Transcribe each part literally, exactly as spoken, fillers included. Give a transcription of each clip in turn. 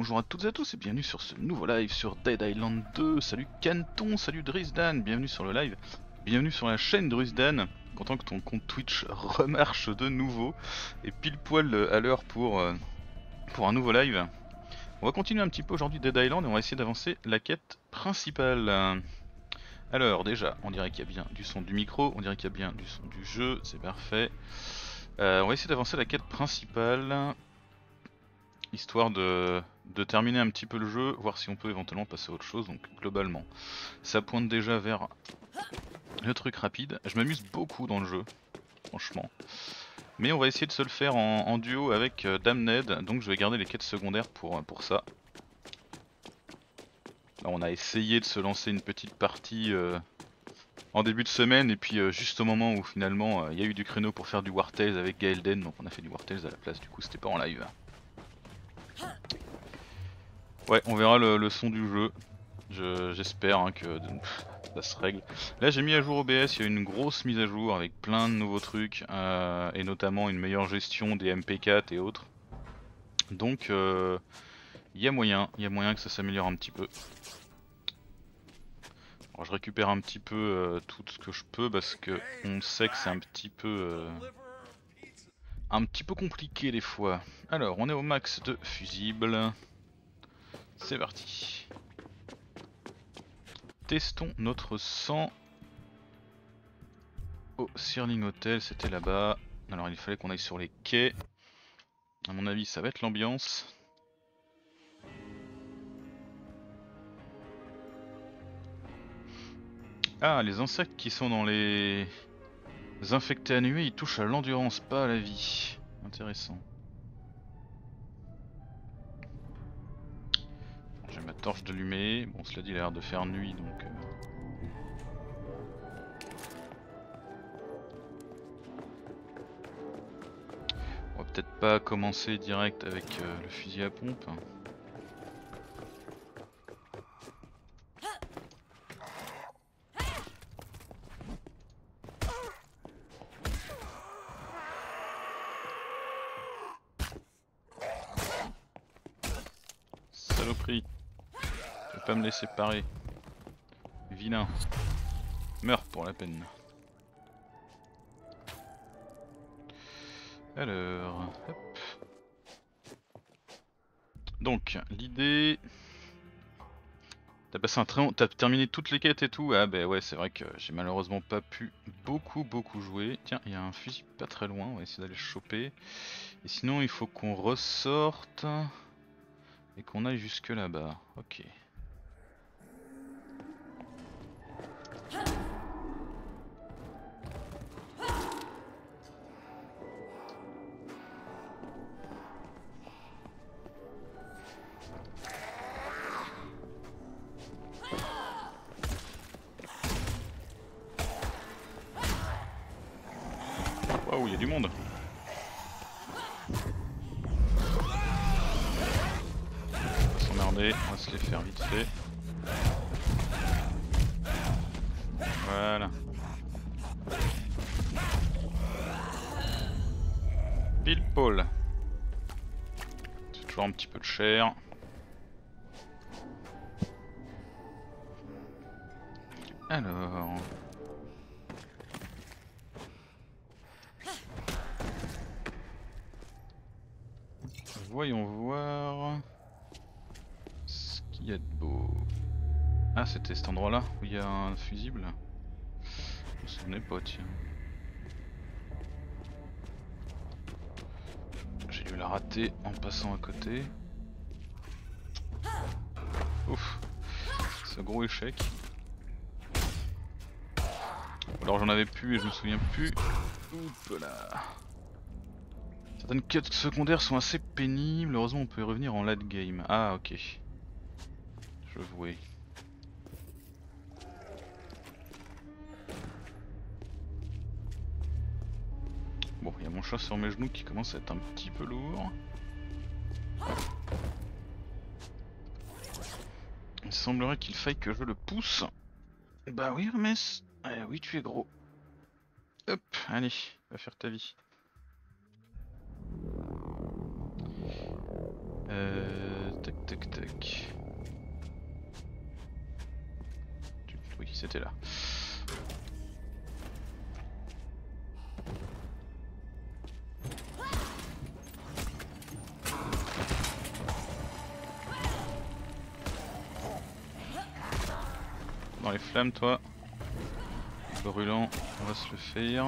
bonjour à toutes et à tous et bienvenue sur ce nouveau live sur Dead Island deux. Salut Canton, salut Drizdan, bienvenue sur le live, bienvenue sur la chaîne Drizdan. Content que ton compte Twitch remarche de nouveau et pile poil à l'heure pour, euh, pour un nouveau live. On va continuer un petit peu aujourd'hui Dead Island et on va essayer d'avancer la quête principale. Alors déjà, on dirait qu'il y a bien du son du micro, on dirait qu'il y a bien du son du jeu, c'est parfait. Euh, on va essayer d'avancer la quête principale. Histoire de, de terminer un petit peu le jeu, voir si on peut éventuellement passer à autre chose. Donc globalement, ça pointe déjà vers le truc rapide. Je m'amuse beaucoup dans le jeu, franchement. Mais on va essayer de se le faire en, en duo avec euh, Damned, donc je vais garder les quêtes secondaires pour, pour ça. Là, on a essayé de se lancer une petite partie euh, en début de semaine, et puis euh, juste au moment où finalement il euh, y a eu du créneau pour faire du War Tales avec Gaelden, donc on a fait du War Tales à la place, du coup c'était pas en live. Ouais, on verra le, le son du jeu. J'espère hein, que pff, ça se règle. Là j'ai mis à jour O B S, il y a une grosse mise à jour avec plein de nouveaux trucs euh, et notamment une meilleure gestion des M P quatre et autres. Donc il euh, y a moyen, il y a moyen que ça s'améliore un petit peu. Alors, je récupère un petit peu euh, tout ce que je peux parce que on sait que c'est un petit peu euh, un petit peu compliqué des fois. Alors on est au max de fusibles. C'est parti. Testons notre sang. Au Searling Hotel, c'était là-bas. Alors il fallait qu'on aille sur les quais. À mon avis ça va être l'ambiance. Ah, les insectes qui sont dans les infectés à nuée, ils touchent à l'endurance, pas à la vie. Intéressant. J'ai ma torche d'allumée. Bon, cela dit, il a l'air de faire nuit donc... Euh... On va peut-être pas commencer direct avec euh, le fusil à pompe. Saloperie. Tu vas pas me laisser parer. Vilain. Meurs pour la peine. Alors, hop. Donc, l'idée... T'as passé un très long... T'as terminé toutes les quêtes et tout? Ah bah ouais, c'est vrai que j'ai malheureusement pas pu beaucoup beaucoup jouer. Tiens, il y a un fusil pas très loin, on va essayer d'aller le choper. Et sinon, il faut qu'on ressorte et qu'on aille jusque là-bas. Ok. Waouh, il y a du monde. On va s'emmerder, on va se les faire vite fait. Voilà. Pile Paul. C'est toujours un petit peu de chair. Alors... Voyons voir ce qu'il y a de beau. Ah, c'était cet endroit là où il y a un fusible. Je me souvenais pas, tiens. J'ai dû la rater en passant à côté. Ouf, ce gros échec. Alors j'en avais plus et je me souviens plus. Oups là. Certaines quêtes secondaires sont assez pénibles, heureusement on peut y revenir en late game. Ah ok. Je vois. Bon, il y a mon chat sur mes genoux qui commence à être un petit peu lourd. Il semblerait qu'il faille que je le pousse. Bah oui Hermès. Eh oui tu es gros. Hop, allez, va faire ta vie. Euh... Tac tac tac. Oui, c'était là. Dans les flammes, toi. Brûlant, on va se le faire.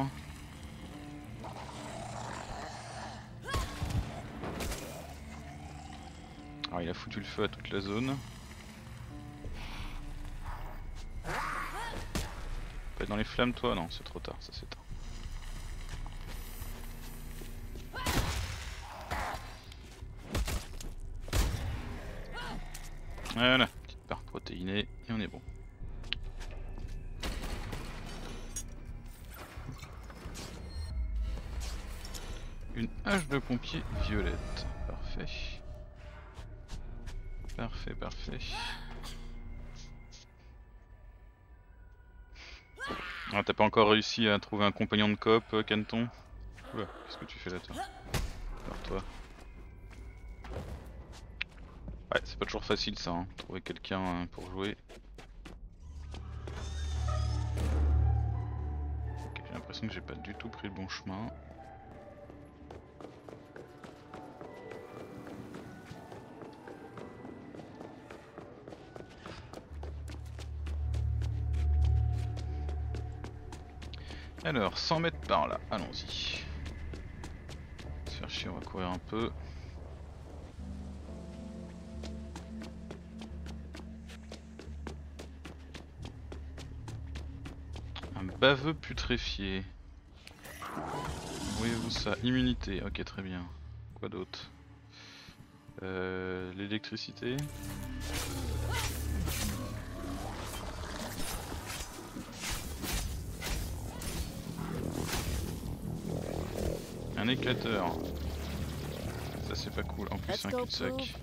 Alors il a foutu le feu à toute la zone. Pas être dans les flammes, toi? Non, c'est trop tard, ça s'éteint. Voilà, petite barre protéinée et on est bon. Une hache de pompier violette, parfait. Parfait, parfait. Ah, t'as pas encore réussi à trouver un compagnon de coop, Canton? Oula, qu'est-ce que tu fais là, toi? Alors toi. Ouais, c'est pas toujours facile ça, hein, trouver quelqu'un hein, pour jouer. Ok, j'ai l'impression que j'ai pas du tout pris le bon chemin. Alors, cent mètres par là, allons-y. Se faire chier, on va courir un peu. Un baveux putréfié. Voyez-vous ça? Immunité, ok très bien. Quoi d'autre? euh, L'électricité. Un éclateur. Ça c'est pas cool, en plus c'est un cul-de-sac.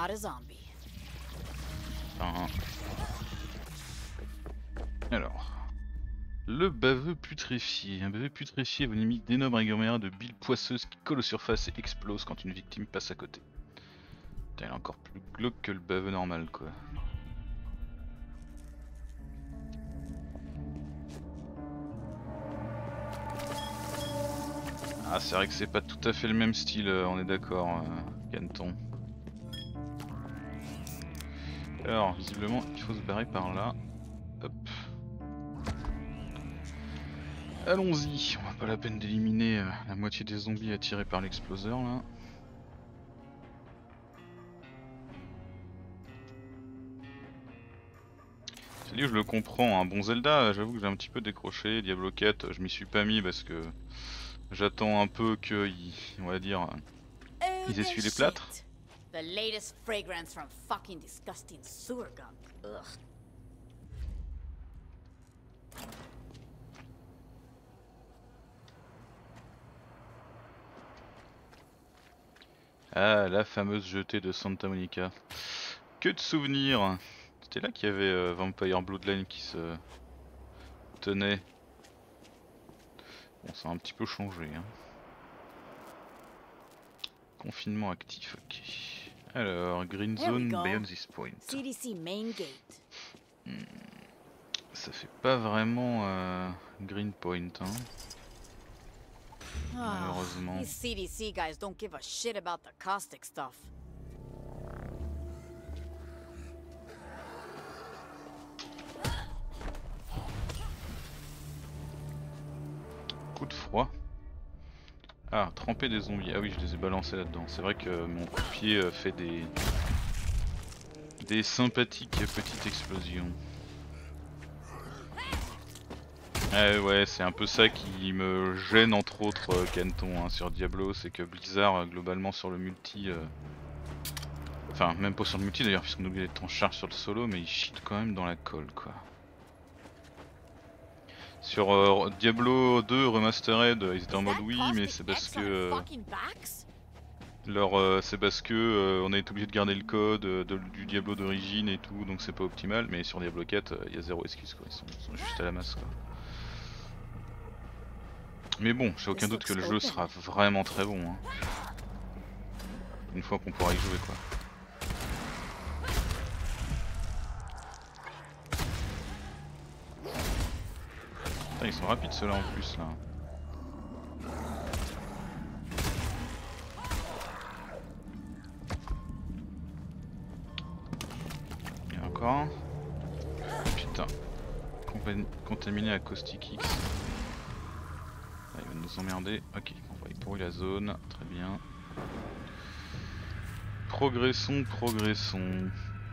Enfin... Alors... Le baveux putréfié. Un baveux putréfié vous limite d'énormes agglomérats de bile poisseuse qui collent aux surfaces et explosent quand une victime passe à côté. Putain, il est encore plus glauque que le baveux normal quoi. Ah c'est vrai que c'est pas tout à fait le même style, on est d'accord, euh, Canton. Alors visiblement il faut se barrer par là. Hop. Allons-y, on va pas la peine d'éliminer euh, la moitié des zombies attirés par l'exploseur là. Salut, je le comprends, un bon Zelda, j'avoue que j'ai un petit peu décroché, Diablo quatre, je m'y suis pas mis parce que j'attends un peu qu'ils, on va dire, ils essuient les plâtres. The latest fragrance from fucking disgusting sewer gunk. Ugh. Ah, la fameuse jetée de Santa Monica. Que de souvenirs. C'était là qu'il y avait euh, Vampire Bloodline qui se tenait. Bon, ça a un petit peu changé. Hein. Confinement actif, ok. Alors, Green Zone beyond this point. C D C main gate. Hmm. Ça fait pas vraiment euh, Green Point, hein. Malheureusement. These C D C guys don't give a shit about the caustic stuff. Coup de froid. Ah, tremper des zombies. Ah oui, je les ai balancés là-dedans. C'est vrai que mon coup de pied fait des des sympathiques petites explosions. Ah ouais, c'est un peu ça qui me gêne entre autres, euh, Canton, hein, sur Diablo, c'est que Blizzard, euh, globalement sur le multi, euh... enfin même pas sur le multi d'ailleurs, puisqu'on oublie d'être en charge sur le solo, mais ils cheatent quand même dans la colle quoi. Sur euh, Diablo deux Remastered, ils étaient en mode oui, mais c'est parce que euh, leur, euh, c'est parce que euh, on a été obligé de garder le code euh, de, du Diablo d'origine et tout, donc c'est pas optimal. Mais sur Diablo quatre, il euh, y a zéro excuse quoi, ils sont, ils sont juste à la masse quoi. Mais bon, j'ai aucun doute que le jeu sera vraiment très bon. Hein. Une fois qu'on pourra y jouer quoi. Putain, ils sont rapides ceux-là en plus là. Il y en a encore un. Putain. Contaminé à Caustic X. Ah, il va nous emmerder. Ok, on va y pourrir la zone. Très bien. Progressons, progressons.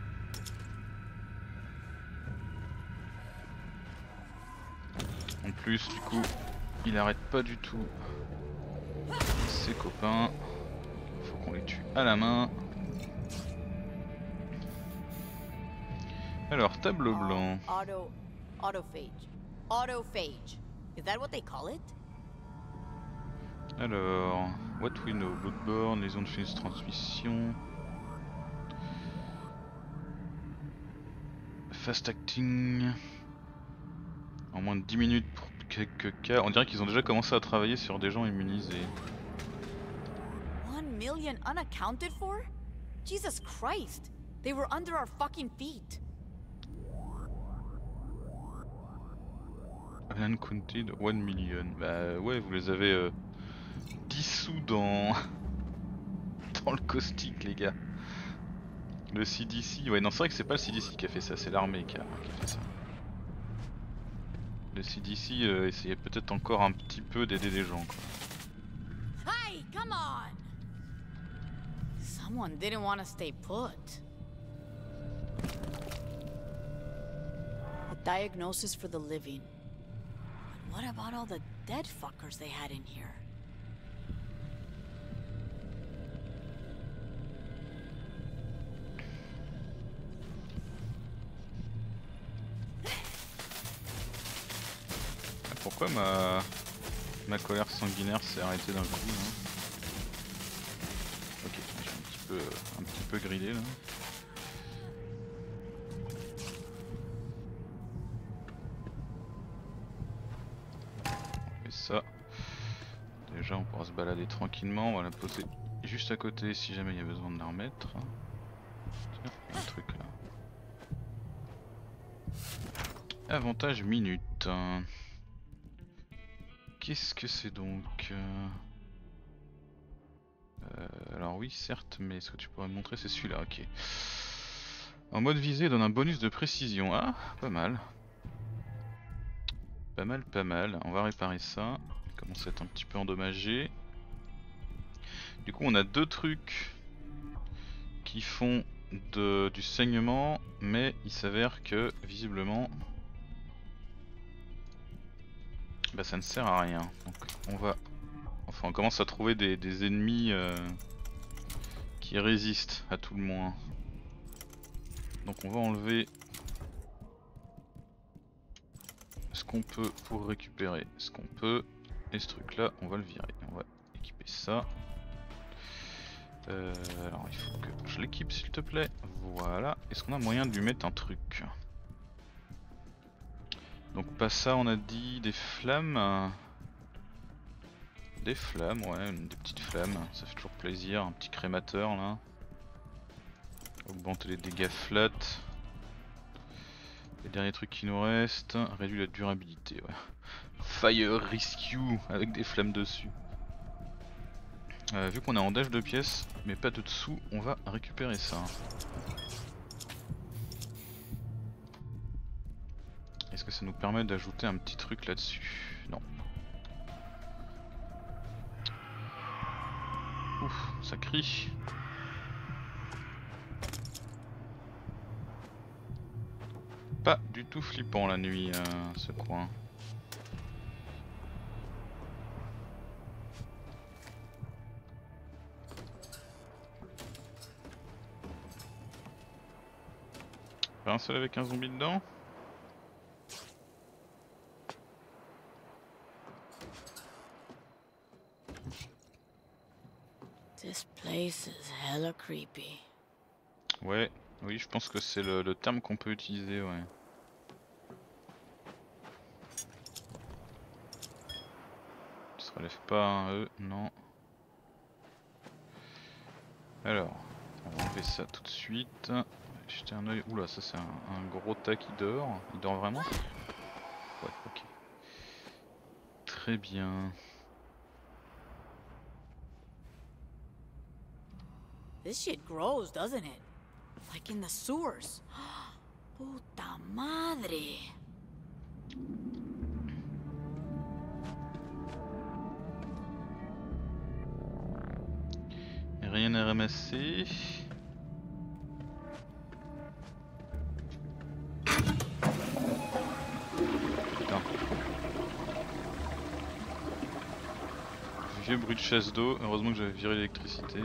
En plus, du coup, il arrête pas du tout ses copains. Faut qu'on les tue à la main. Alors, tableau blanc. Auto, autophage, autophage. Is that what they call it? Alors, what we know, Bloodborne, les ondes fines de transmission. Fast acting. En moins de dix minutes pour quelques cas. On dirait qu'ils ont déjà commencé à travailler sur des gens immunisés. One million unaccounted for? Jesus Christ! They were under our fucking feet. Uncounted one million. Bah ouais, vous les avez euh, dissous dans... dans le caustique, les gars. Le C D C, ouais non c'est vrai que c'est pas le C D C qui a fait ça, c'est l'armée qui a, qui a fait ça. Le C D C euh, essayait peut-être encore un petit peu d'aider les gens quoi. Hey, come on! Someone didn't want to stay put. A diagnosis for the living. But what about all the dead fuckers they had in here? Pourquoi ma ma colère sanguinaire s'est arrêtée d'un coup là? Ok, je suis un petit peu un petit peu grillé là. Et ça, déjà on pourra se balader tranquillement, on va la poser juste à côté si jamais il y a besoin de la remettre. Tiens, il y a un truc là. Avantage minute. Qu'est-ce que c'est donc euh... Euh, Alors oui certes, mais ce que tu pourrais me montrer c'est celui-là, ok. En mode visée donne un bonus de précision, ah pas mal. Pas mal, pas mal, on va réparer ça, il commence à être un petit peu endommagé. Du coup on a deux trucs qui font de, du saignement, mais il s'avère que visiblement... Bah ça ne sert à rien, donc on va... Enfin on commence à trouver des, des ennemis euh, qui résistent à tout le moins. Donc on va enlever ce qu'on peut pour récupérer ce qu'on peut. Et ce truc là on va le virer, on va équiper ça. Euh, alors il faut que je l'équipe s'il te plaît, voilà. Est-ce qu'on a moyen de lui mettre un truc? Donc pas ça, on a dit des flammes. Des flammes, ouais, des petites flammes, ça fait toujours plaisir, un petit crémateur là. Augmenter les dégâts flat. Les derniers trucs qui nous restent, réduit la durabilité, ouais. Fire Rescue avec des flammes dessus. Euh, vu qu'on est en dash de pièces, mais pas de dessous, on va récupérer ça. Est-ce que ça nous permet d'ajouter un petit truc là-dessus? Non. Ouf, ça crie. Pas du tout flippant la nuit, euh, ce coin. Pas un seul avec un zombie dedans? This place is hella creepy. Ouais, oui, je pense que c'est le, le terme qu'on peut utiliser, ouais. Ça se relève pas un E, non. Alors, on va enlever ça tout de suite. Jeter un oeil. Oula, ça c'est un, un gros tas qui dort. Il dort vraiment? Ouais, ok. Très bien. This shit grows, doesn't it? Like in the sewers. Puta madre. Rien à ramasser. Putain. Vieux bruit de chasse d'eau. Heureusement que j'avais viré l'électricité.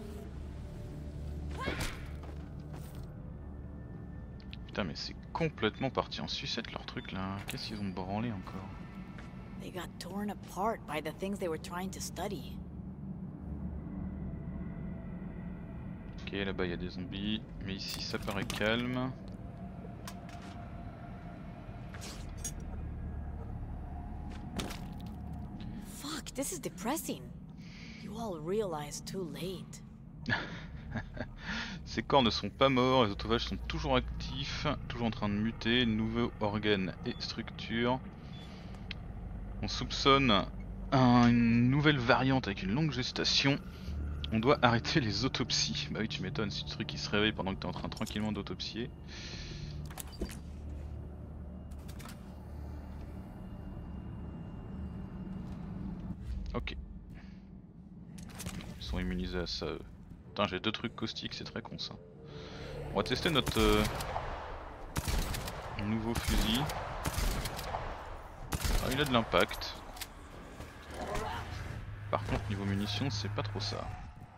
Putain mais c'est complètement parti en sucette leur truc là. Qu'est-ce qu'ils ont branlé encore? They got torn apart by the things they were trying to study. Ok, là-bas il y a des zombies, mais ici ça paraît calme. Fuck, this is depressing. You all realize too late. Ces corps ne sont pas morts, les autophages sont toujours actifs, toujours en train de muter, nouveaux organes et structures. On soupçonne un- une nouvelle variante avec une longue gestation. On doit arrêter les autopsies. Bah oui, tu m'étonnes, c'est ce truc qui se réveille pendant que t'es en train tranquillement d'autopsier. Ok. Ils sont immunisés à ça. eux. Putain, j'ai deux trucs caustiques, c'est très con ça. On va tester notre euh, nouveau fusil. Ah, il a de l'impact. Par contre, niveau munitions, c'est pas trop ça.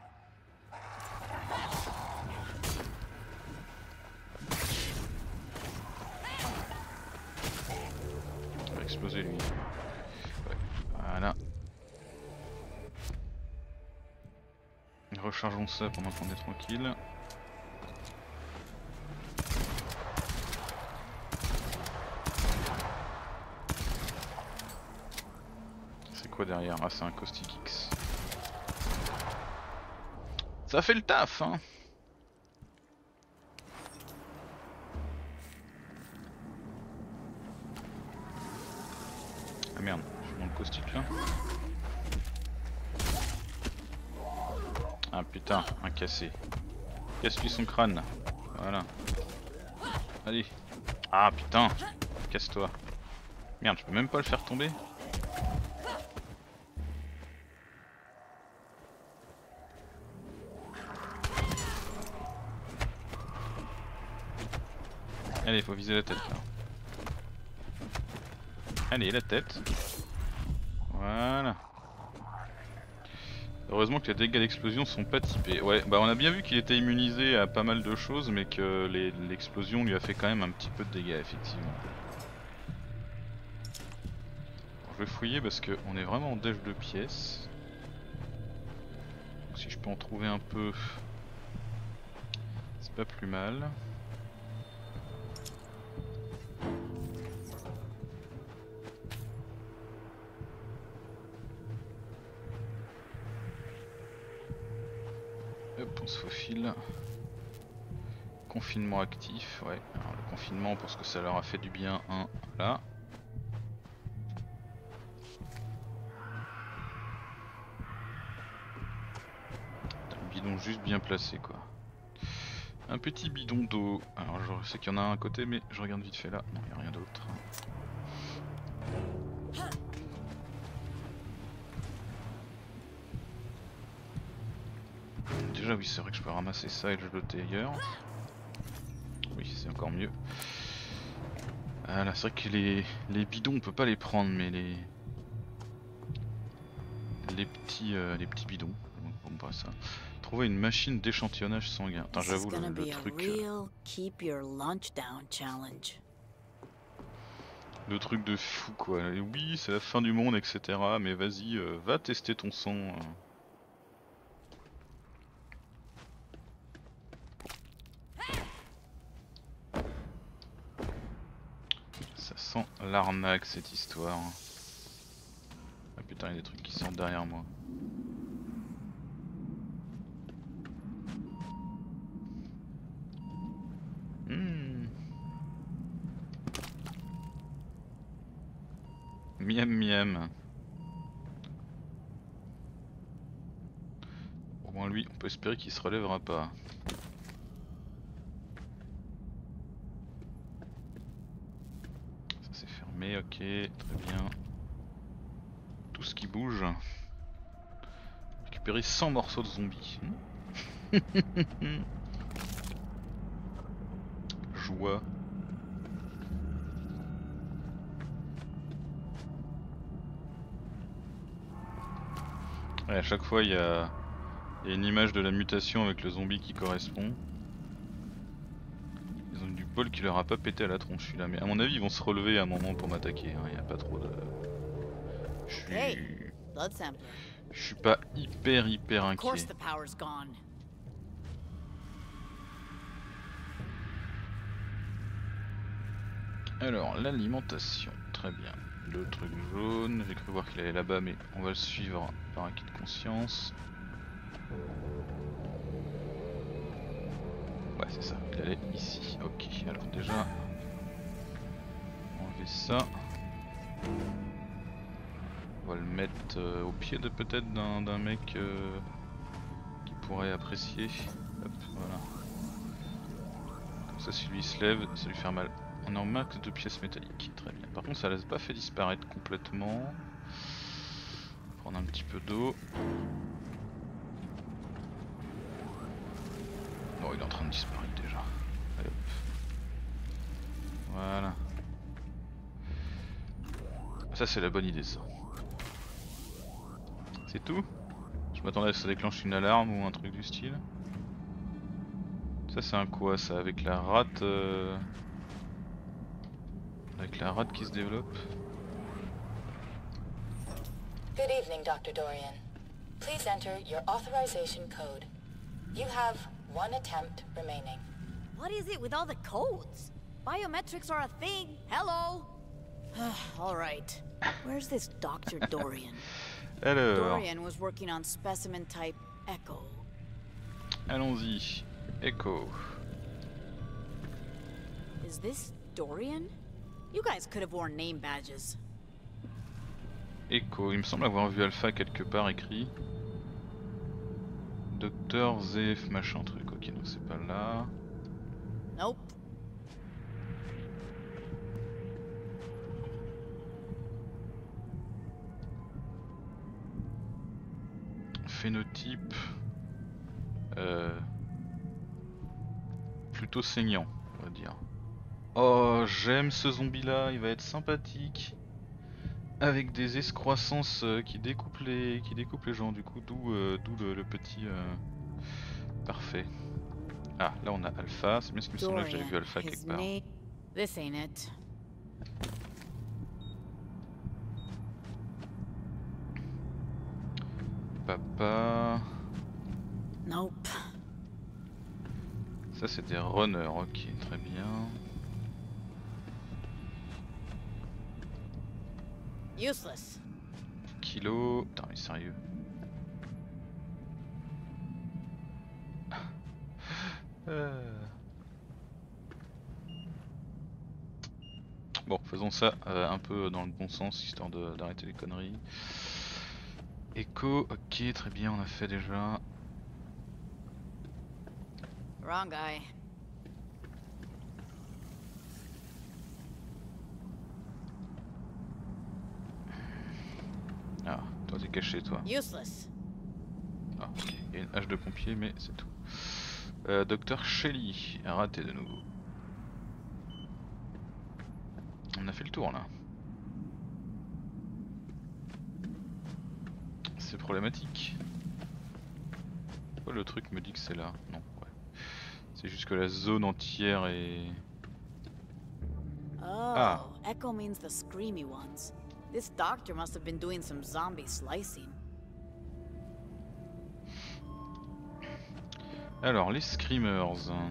On va exploser lui. Ouais. Voilà. Rechargeons ça pendant qu'on est tranquille. C'est quoi derrière? Ah, c'est un caustic X. Ça fait le taf, hein. Ah merde, je suis dans le caustique là. Ah putain, un cassé. Casse-lui son crâne. Voilà. Allez. Ah putain. Casse-toi. Merde, je peux même pas le faire tomber. Allez, faut viser la tête là. Allez, la tête. Voilà. Heureusement que les dégâts d'explosion sont pas typés. Ouais, bah on a bien vu qu'il était immunisé à pas mal de choses, mais que l'explosion lui a fait quand même un petit peu de dégâts, effectivement. Bon, je vais fouiller parce qu'on est vraiment en déche de pièces. Donc si je peux en trouver un peu, c'est pas plus mal. Hop, on se faufile. Confinement actif, ouais. Alors le confinement parce que ça leur a fait du bien, un là. Un bidon juste bien placé quoi. Un petit bidon d'eau. Alors je sais qu'il y en a un à côté mais je regarde vite fait là. Non, il n'y a rien d'autre. Déjà oui, c'est vrai que je peux ramasser ça et le jeter ailleurs. Oui, c'est encore mieux. Ah là, c'est vrai que les, les bidons on peut pas les prendre, mais les les petits euh, les petits bidons. Bon, pas ça. Trouver une machine d'échantillonnage sanguin. Attends, j'avoue le, le truc. Euh, Keep your lunch down challenge. le truc de fou quoi. Et oui, c'est la fin du monde, et cetera. Mais vas-y, euh, va tester ton sang. Euh. Ça sent l'arnaque cette histoire. Ah putain, il y a des trucs qui sortent derrière moi. Mmh. Miam miam. Faut espérer qu'il se relèvera pas. Ça c'est fermé, ok, très bien. Tout ce qui bouge. Récupérer cent morceaux de zombies. Joie. Ouais, à chaque fois il y a... y a une image de la mutation avec le zombie qui correspond. Ils ont du bol qui leur a pas pété à la tronche celui-là, mais à mon avis ils vont se relever à un moment pour m'attaquer, hein. Il n'y a pas trop de... Je suis... Hey, blood sampler. Je suis pas hyper hyper Of inquiet. course the power's gone. Alors, l'alimentation, très bien. Le truc jaune, j'ai cru voir qu'il allait là-bas, mais on va le suivre par acquis de conscience. Ouais, c'est ça, il allait ici. Ok, alors déjà, enlever ça. On va le mettre euh, au pied de peut-être d'un mec euh, qui pourrait apprécier. Hop, voilà. Comme ça, si lui il se lève, ça lui fait mal. On est en max de pièces métalliques, très bien. Par contre ça laisse pas fait disparaître complètement. Prendre un petit peu d'eau. Bon, il est en train de disparaître déjà. Allez, hop. Voilà. Ça c'est la bonne idée ça. C'est tout? Je m'attendais à ce que ça déclenche une alarme ou un truc du style. Ça c'est un quoi ça? Avec la rate... Euh... Avec la rate qui se développe. Good evening, Doctor Dorian. Please enter your authorization code. You have one attempt remaining. What is it with all the codes? Biometrics are a thing. Hello. All right. Where's this Doctor Dorian? Alors. Dorian was working on specimen type Echo. Allons-y. Echo. Is this Dorian? You guys could have worn name badges. Echo, il me semble avoir vu Alpha quelque part écrit. Docteur Z F machin truc, ok donc c'est pas là. Nope. Phénotype euh, plutôt saignant on va dire. Oh j'aime ce zombie là, il va être sympathique. Avec des excroissances euh, qui découpent les qui découpent les gens du coup, d'où euh, d'où le, le petit euh... parfait. Ah là on a Alpha, c'est bien ce qui me semblait que j'avais vu Alpha quelque part. This ain't it. Papa. Nope. Ça c'est des runners, ok très bien. Useless. Kilo. Putain mais sérieux. euh... Bon faisons ça euh, un peu dans le bon sens histoire d'arrêter les conneries. Echo, ok très bien on a fait déjà. Wrong guy. Ah, toi t'es caché toi. Useless. Ah ok, il y a une hache de pompier mais c'est tout. Euh, Docteur Shelly, raté de nouveau. On a fait le tour là. C'est problématique. Pourquoi le truc me dit que c'est là? Non, ouais. C'est juste que la zone entière est... Oh, Ah. Echo means the screamy ones. This doctor must have been doing some zombie slicing. Alors, les screamers.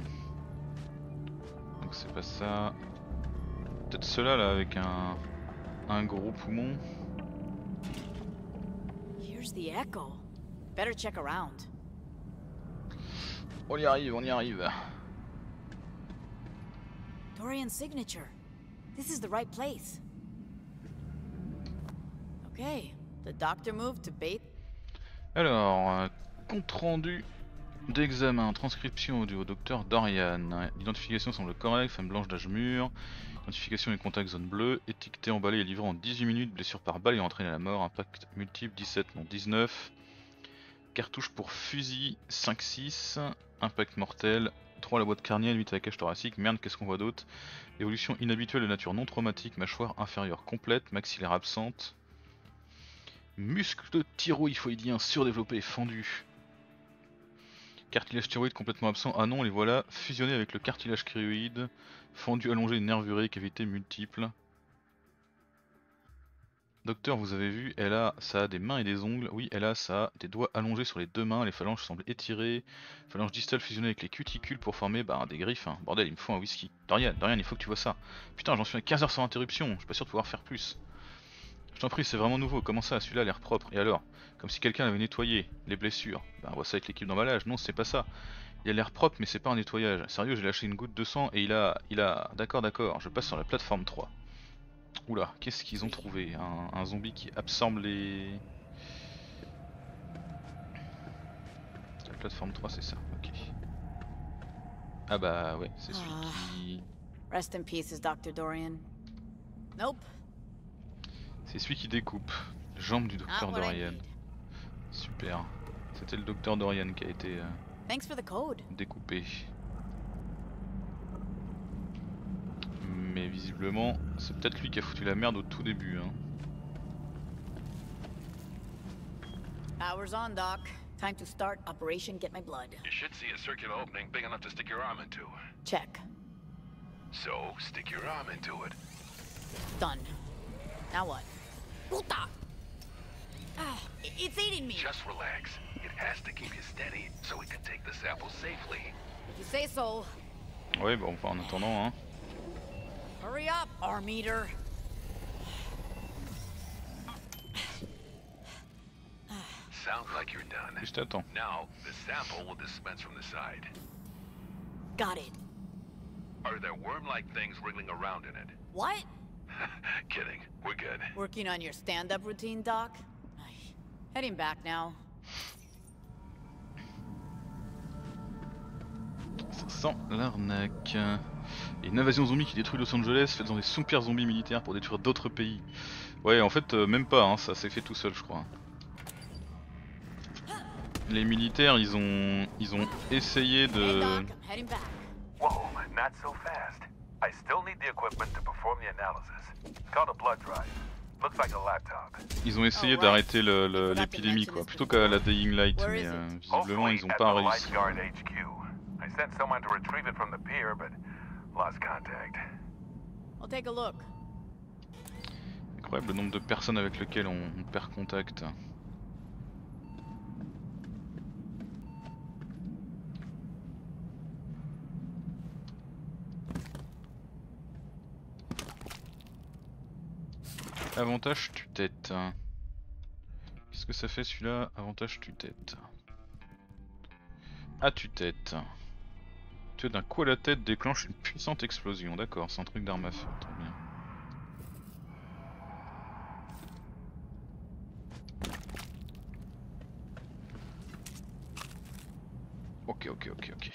Donc c'est pas ça. Peut-être ceux-là là avec un, un gros poumon. Here's the Echo. Better check around. On y arrive, on y arrive. Dorian's signature. This is the right place. Okay, the doctor moved to bait. Alors, euh, compte rendu d'examen, transcription audio, docteur Dorian. L'identification semble correcte, femme blanche d'âge mûr. Identification et contact zone bleue. Étiqueté, emballé et livré en dix-huit minutes. Blessure par balle et entraîné à la mort. Impact multiple dix-sept non dix-neuf. Cartouche pour fusil cinq six. Impact mortel. trois à la boîte crânienne, huit à la cage thoracique. Merde, qu'est-ce qu'on voit d'autre? Évolution inhabituelle de nature non traumatique. Mâchoire inférieure complète. Maxillaire absente. Muscle thyroïdien surdéveloppé et fendu. Cartilage thyroïde complètement absent. Ah non, les voilà fusionnés avec le cartilage thyroïde. Fendu, allongé, nervuré, cavité multiple. Docteur, vous avez vu, elle a, ça a des mains et des ongles. Oui, elle a, ça a des doigts allongés sur les deux mains. Les phalanges semblent étirées. Phalanges distales fusionnées avec les cuticules pour former bah, des griffes. Hein. Bordel, il me faut un whisky. Dorian, Dorian, il faut que tu vois ça. Putain, j'en suis à quinze heures sans interruption. Je suis pas sûr de pouvoir faire plus. Je t'en prie, c'est vraiment nouveau. Comment ça? Celui-là a l'air propre. Et alors? Comme si quelqu'un avait nettoyé les blessures. Bah, on voit ça avec l'équipe d'emballage. Non, c'est pas ça. Il a l'air propre, mais c'est pas un nettoyage. Sérieux, j'ai lâché une goutte de sang et il a. Il a. D'accord, d'accord. Je passe sur la plateforme trois. Oula, qu'est-ce qu'ils ont trouvé? un, un zombie qui absorbe les. La plateforme trois, c'est ça. Ok. Ah bah ouais, c'est celui qui. Rest in pieces, docteur Dorian. Nope. C'est celui qui découpe. Jambes du docteur Not what I Dorian. need. Super. C'était le docteur Dorian qui a été euh, Thanks for the code. découpé. Mais visiblement, c'est peut-être lui qui a foutu la merde au tout début. Hein. Power's on, Doc. Time to start Operation Get My Blood. You should see a circular opening big enough to stick your arm into. Check. So, stick your arm into it. Done. Now what? Puta! Ah, i- it's eating me. Just relax. It has to keep you steady so we can take the sample safely. If you say so. Ouais, bon, enfin en attendant, hein. Hurry up, arm eater. Sounds like you're done. Je t'attends. Now, the sample will dispense from the side. Got it. Are there worm-like things wriggling around in it? What? Kidding. We're good. Working on your stand-up routine, Doc? Ay, heading back now. Ça sent l'arnaque. Et une invasion zombie qui détruit Los Angeles, faite dans des super zombies militaires pour détruire d'autres pays. Ouais, en fait, euh, même pas, hein, ça s'est fait tout seul, je crois. Les militaires, ils ont, ils ont essayé Hey, de. Doc, I'm heading back. Whoa, not so fast. I still need the equipment to perform the analysis. It's called a blood drive. Looks like a laptop. Ils ont essayé Oh, right. d'arrêter le- le- Forgot to l'épidémie, mention quoi, this plutôt before. qu'à la Dying Light, Where mais is euh, it? visiblement ils ont at pas the réussi. Lifeguard H Q. I sent someone to retrieve it from the pier, but lost contact. I'll take a look. Incroyable le nombre de personnes avec lesquelles on, on perd contact. Avantage tue-tête. Qu'est-ce que ça fait celui-là? Avantage tue-tête. À tue-tête. Tuer d'un coup à la tête déclenche une puissante explosion. D'accord, c'est un truc d'arme à feu. Très bien. Ok, ok, ok, ok.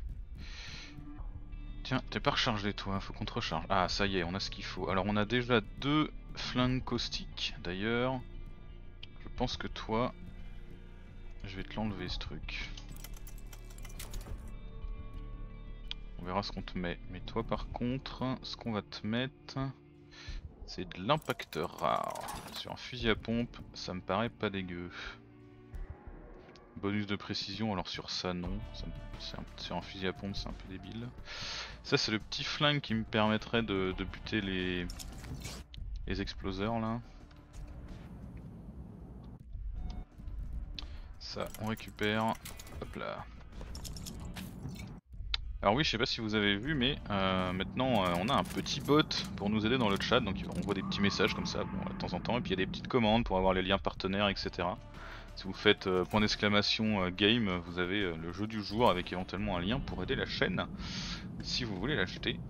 Tiens, t'es pas rechargé toi, faut qu'on te recharge. Ah, ça y est, on a ce qu'il faut. Alors on a déjà deux flingues caustiques. D'ailleurs, je pense que toi, je vais te l'enlever ce truc. On verra ce qu'on te met. Mais toi par contre, ce qu'on va te mettre, c'est de l'impacteur rare. Sur un fusil à pompe, ça me paraît pas dégueu. Bonus de précision, alors sur ça non. Ça me- un, sur un fusil à pompe c'est un peu débile. Ça c'est le petit flingue qui me permettrait de, de buter les, les exploseurs là. Ça on récupère. Hop là. Alors oui, je sais pas si vous avez vu, mais euh, maintenant euh, on a un petit bot pour nous aider dans le chat, donc on voit des petits messages comme ça bon, de temps en temps, et puis il y a des petites commandes pour avoir les liens partenaires, et cetera. Si vous faites euh, point d'exclamation euh, game, vous avez euh, le jeu du jour avec éventuellement un lien pour aider la chaîne, si vous voulez l'acheter.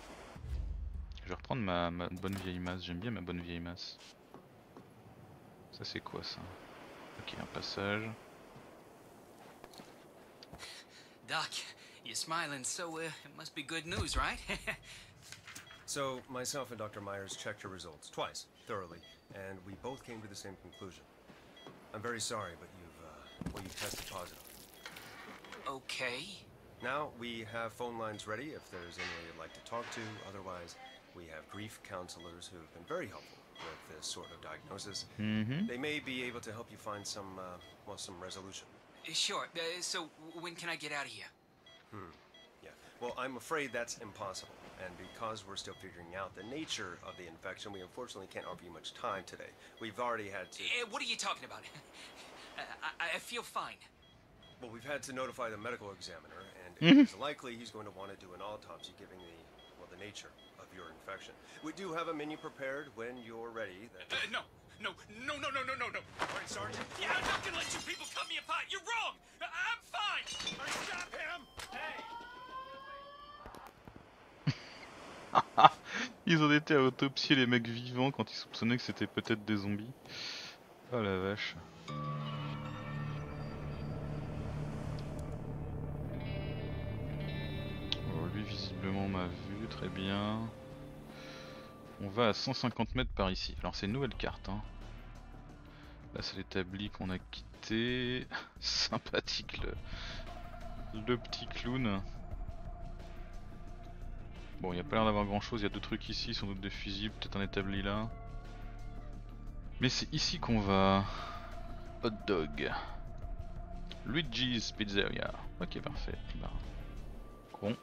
Je vais reprendre ma, ma bonne vieille masse, j'aime bien ma bonne vieille masse. Ça c'est quoi ça? Ok, un passage. Doc, you're smiling, so uh, it must be good news, right? So, myself and Doctor Myers checked your results twice, thoroughly, and we both came to the same conclusion. I'm very sorry, but you've, uh, well, you've tested positive. Okay. Now, we have phone lines ready if there's anyone you'd like to talk to. Otherwise, we have grief counselors who have been very helpful with this sort of diagnosis. Mm-hmm. They may be able to help you find some, uh, well, some resolution. Uh, Sure. Uh, so, when can I get out of here? Hmm. Yeah. Well, I'm afraid that's impossible. And because we're still figuring out the nature of the infection, we unfortunately can't offer you much time today. We've already had to... Uh, what are you talking about? uh, I, I feel fine. Well, we've had to notify the medical examiner, and Mhm. it's likely he's going to want to do an autopsy given the, well, the nature of your infection. We do have a menu prepared when you're ready. That... Uh, no, no, no, no, no, no, no, no. All right, Sergeant. Yeah, I'm not gonna let you people cut me apart. You're wrong. I I'm fine. All right, stop him! Hey! Ils ont été à autopsier les mecs vivants quand ils soupçonnaient que c'était peut-être des zombies. Oh la vache. Oh, lui visiblement m'a vu, très bien. On va à cent cinquante mètres par ici. Alors c'est une nouvelle carte. Hein. Là c'est l'établi qu'on a quitté. Sympathique le... le petit clown. Bon, il n'y a pas l'air d'avoir grand chose, il y a deux trucs ici, sans doute des fusils, peut-être un établi là. Mais c'est ici qu'on va. Hot dog. Luigi's Pizzeria. Ok, parfait. Bah. Con.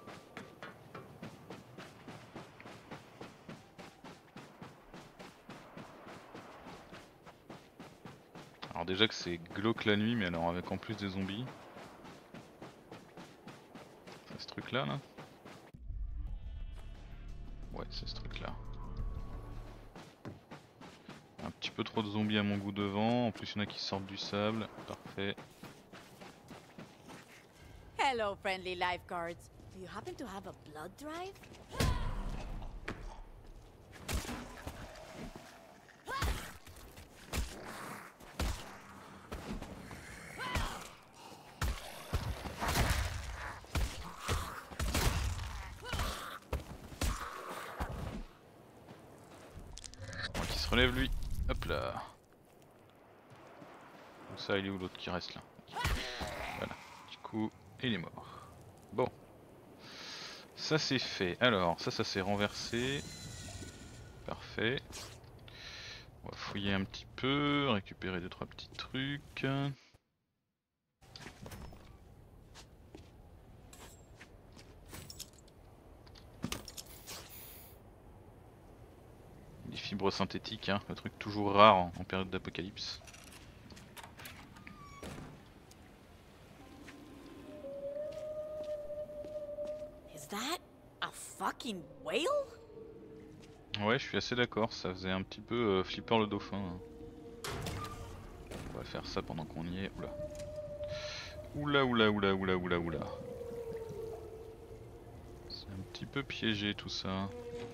Alors déjà que c'est glauque la nuit, mais alors avec en plus des zombies. C'est ce truc là là. Ouais, c'est ce truc là. Un petit peu trop de zombies à mon goût devant, en plus il y en a qui sortent du sable, parfait. Hello, friendly lifeguards. Do you happen to have a blood drive? Bon, qui se relève lui, hop là. Donc ça il est où l'autre qui reste là? Voilà, du coup il est mort. Bon. Ça c'est fait. Alors, ça, ça s'est renversé. Parfait. On va fouiller un petit peu, récupérer deux trois petits trucs. Des fibres synthétiques, hein, le truc toujours rare en, en période d'apocalypse. Is that a fucking whale? Ouais, je suis assez d'accord, ça faisait un petit peu euh, flipper le dauphin. Hein. On va faire ça pendant qu'on y est. Oula. Oula, oula, oula, oula, oula. C'est un petit peu piégé tout ça.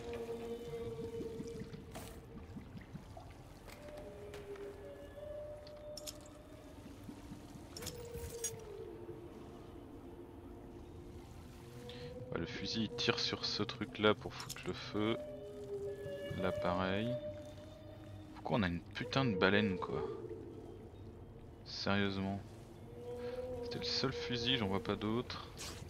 Ouais, le fusil il tire sur ce truc là pour foutre le feu. Là pareil. Pourquoi on a une putain de baleine quoi? Sérieusement. C'était le seul fusil, j'en vois pas d'autres.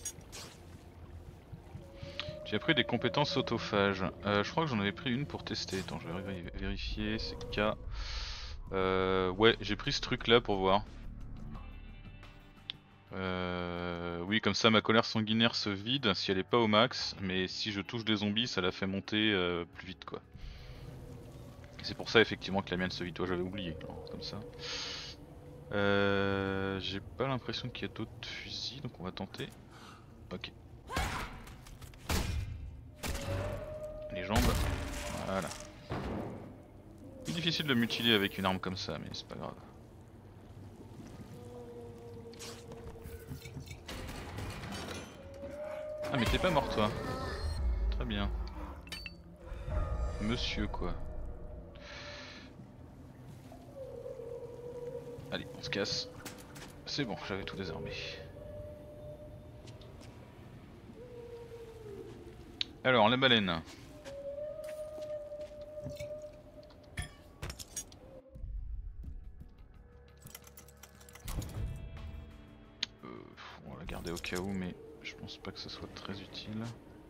J'ai appris des compétences autophages. Euh, je crois que j'en avais pris une pour tester. Attends, je vais vérifier. C'est K. Euh, ouais, j'ai pris ce truc là pour voir. Euh, oui, comme ça ma colère sanguinaire se vide si elle est pas au max. Mais si je touche des zombies, ça la fait monter euh, plus vite quoi. C'est pour ça effectivement que la mienne se vide. Toi, j'avais oublié. Alors, comme ça. Euh, J'ai pas l'impression qu'il y a d'autres fusils, donc on va tenter. Ok. Les jambes. Voilà. C'est difficile de mutiler avec une arme comme ça, mais c'est pas grave. Ah mais t'es pas mort toi. Très bien. Monsieur quoi. On se casse. C'est bon, j'avais tout désarmé. Alors, la baleine. Euh, on va la garder au cas où, mais je pense pas que ce soit très utile.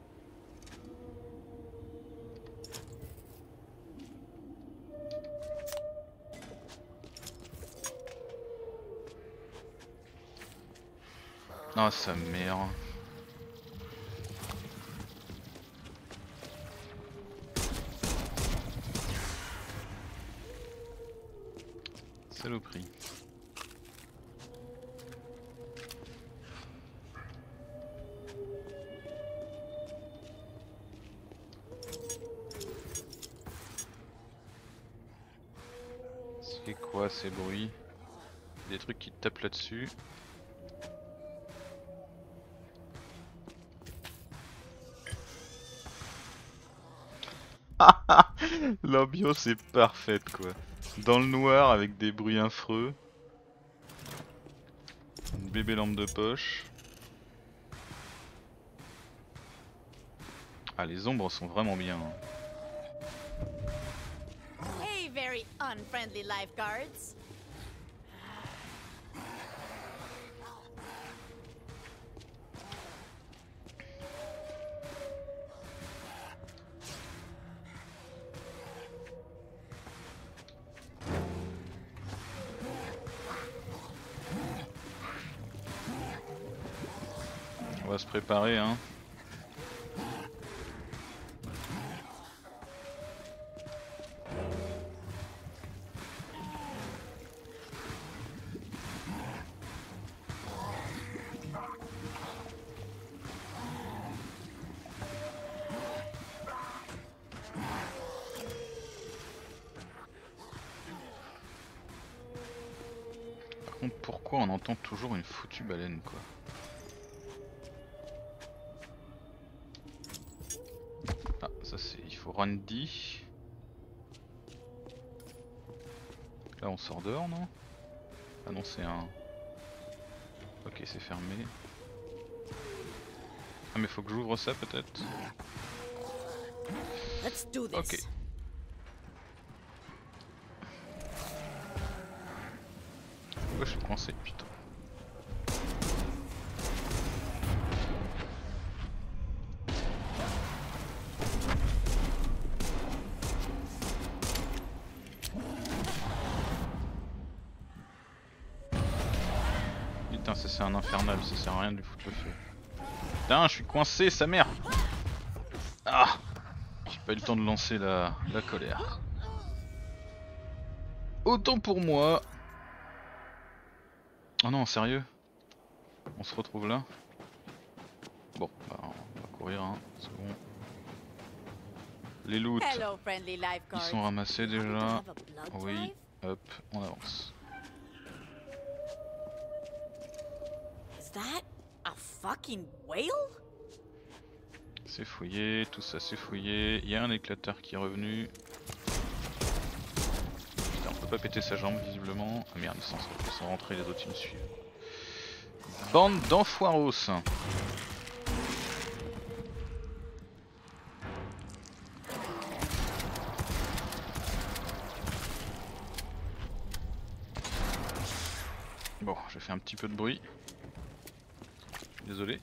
Ah, sa mère. Saloperie. C'est quoi ces bruits? Des trucs qui te tapent là-dessus. L'ambiance est parfaite quoi. Dans le noir avec des bruits affreux. Une bébé lampe de poche. Ah, les ombres sont vraiment bien. Hein. Hey, very unfriendly lifeguards. On va se préparer hein. Par contre, pourquoi on entend toujours une foutue baleine quoi? Ah, ça c'est. Il faut run D. Là on sort dehors non? Ah non, c'est un. Ok, c'est fermé. Ah, mais faut que j'ouvre ça peut-être? Let's do this. Ok. Pourquoi je suis coincé, putain? Putain, ça c'est un infernal, ça sert à rien de lui foutre le feu. Putain, je suis coincé, sa mère! Ah! J'ai pas eu le temps de lancer la, la colère. Autant pour moi. Oh non, sérieux? On se retrouve là? Bon, bah, on va courir, hein, c'est bon. Les loots, Hello, friendly ils lifeguards. sont ramassés Happy to déjà. have a blood Oui, drive? hop, on avance. Is that a fucking whale? C'est fouillé, tout ça c'est fouillé. Il y a un éclateur qui est revenu. Putain, on peut pas péter sa jambe visiblement. Ah merde, ils sont, ils sont rentrés, les autres ils me suivent. Bande d'enfoiros. Bon, j'ai fait un petit peu de bruit. Désolé.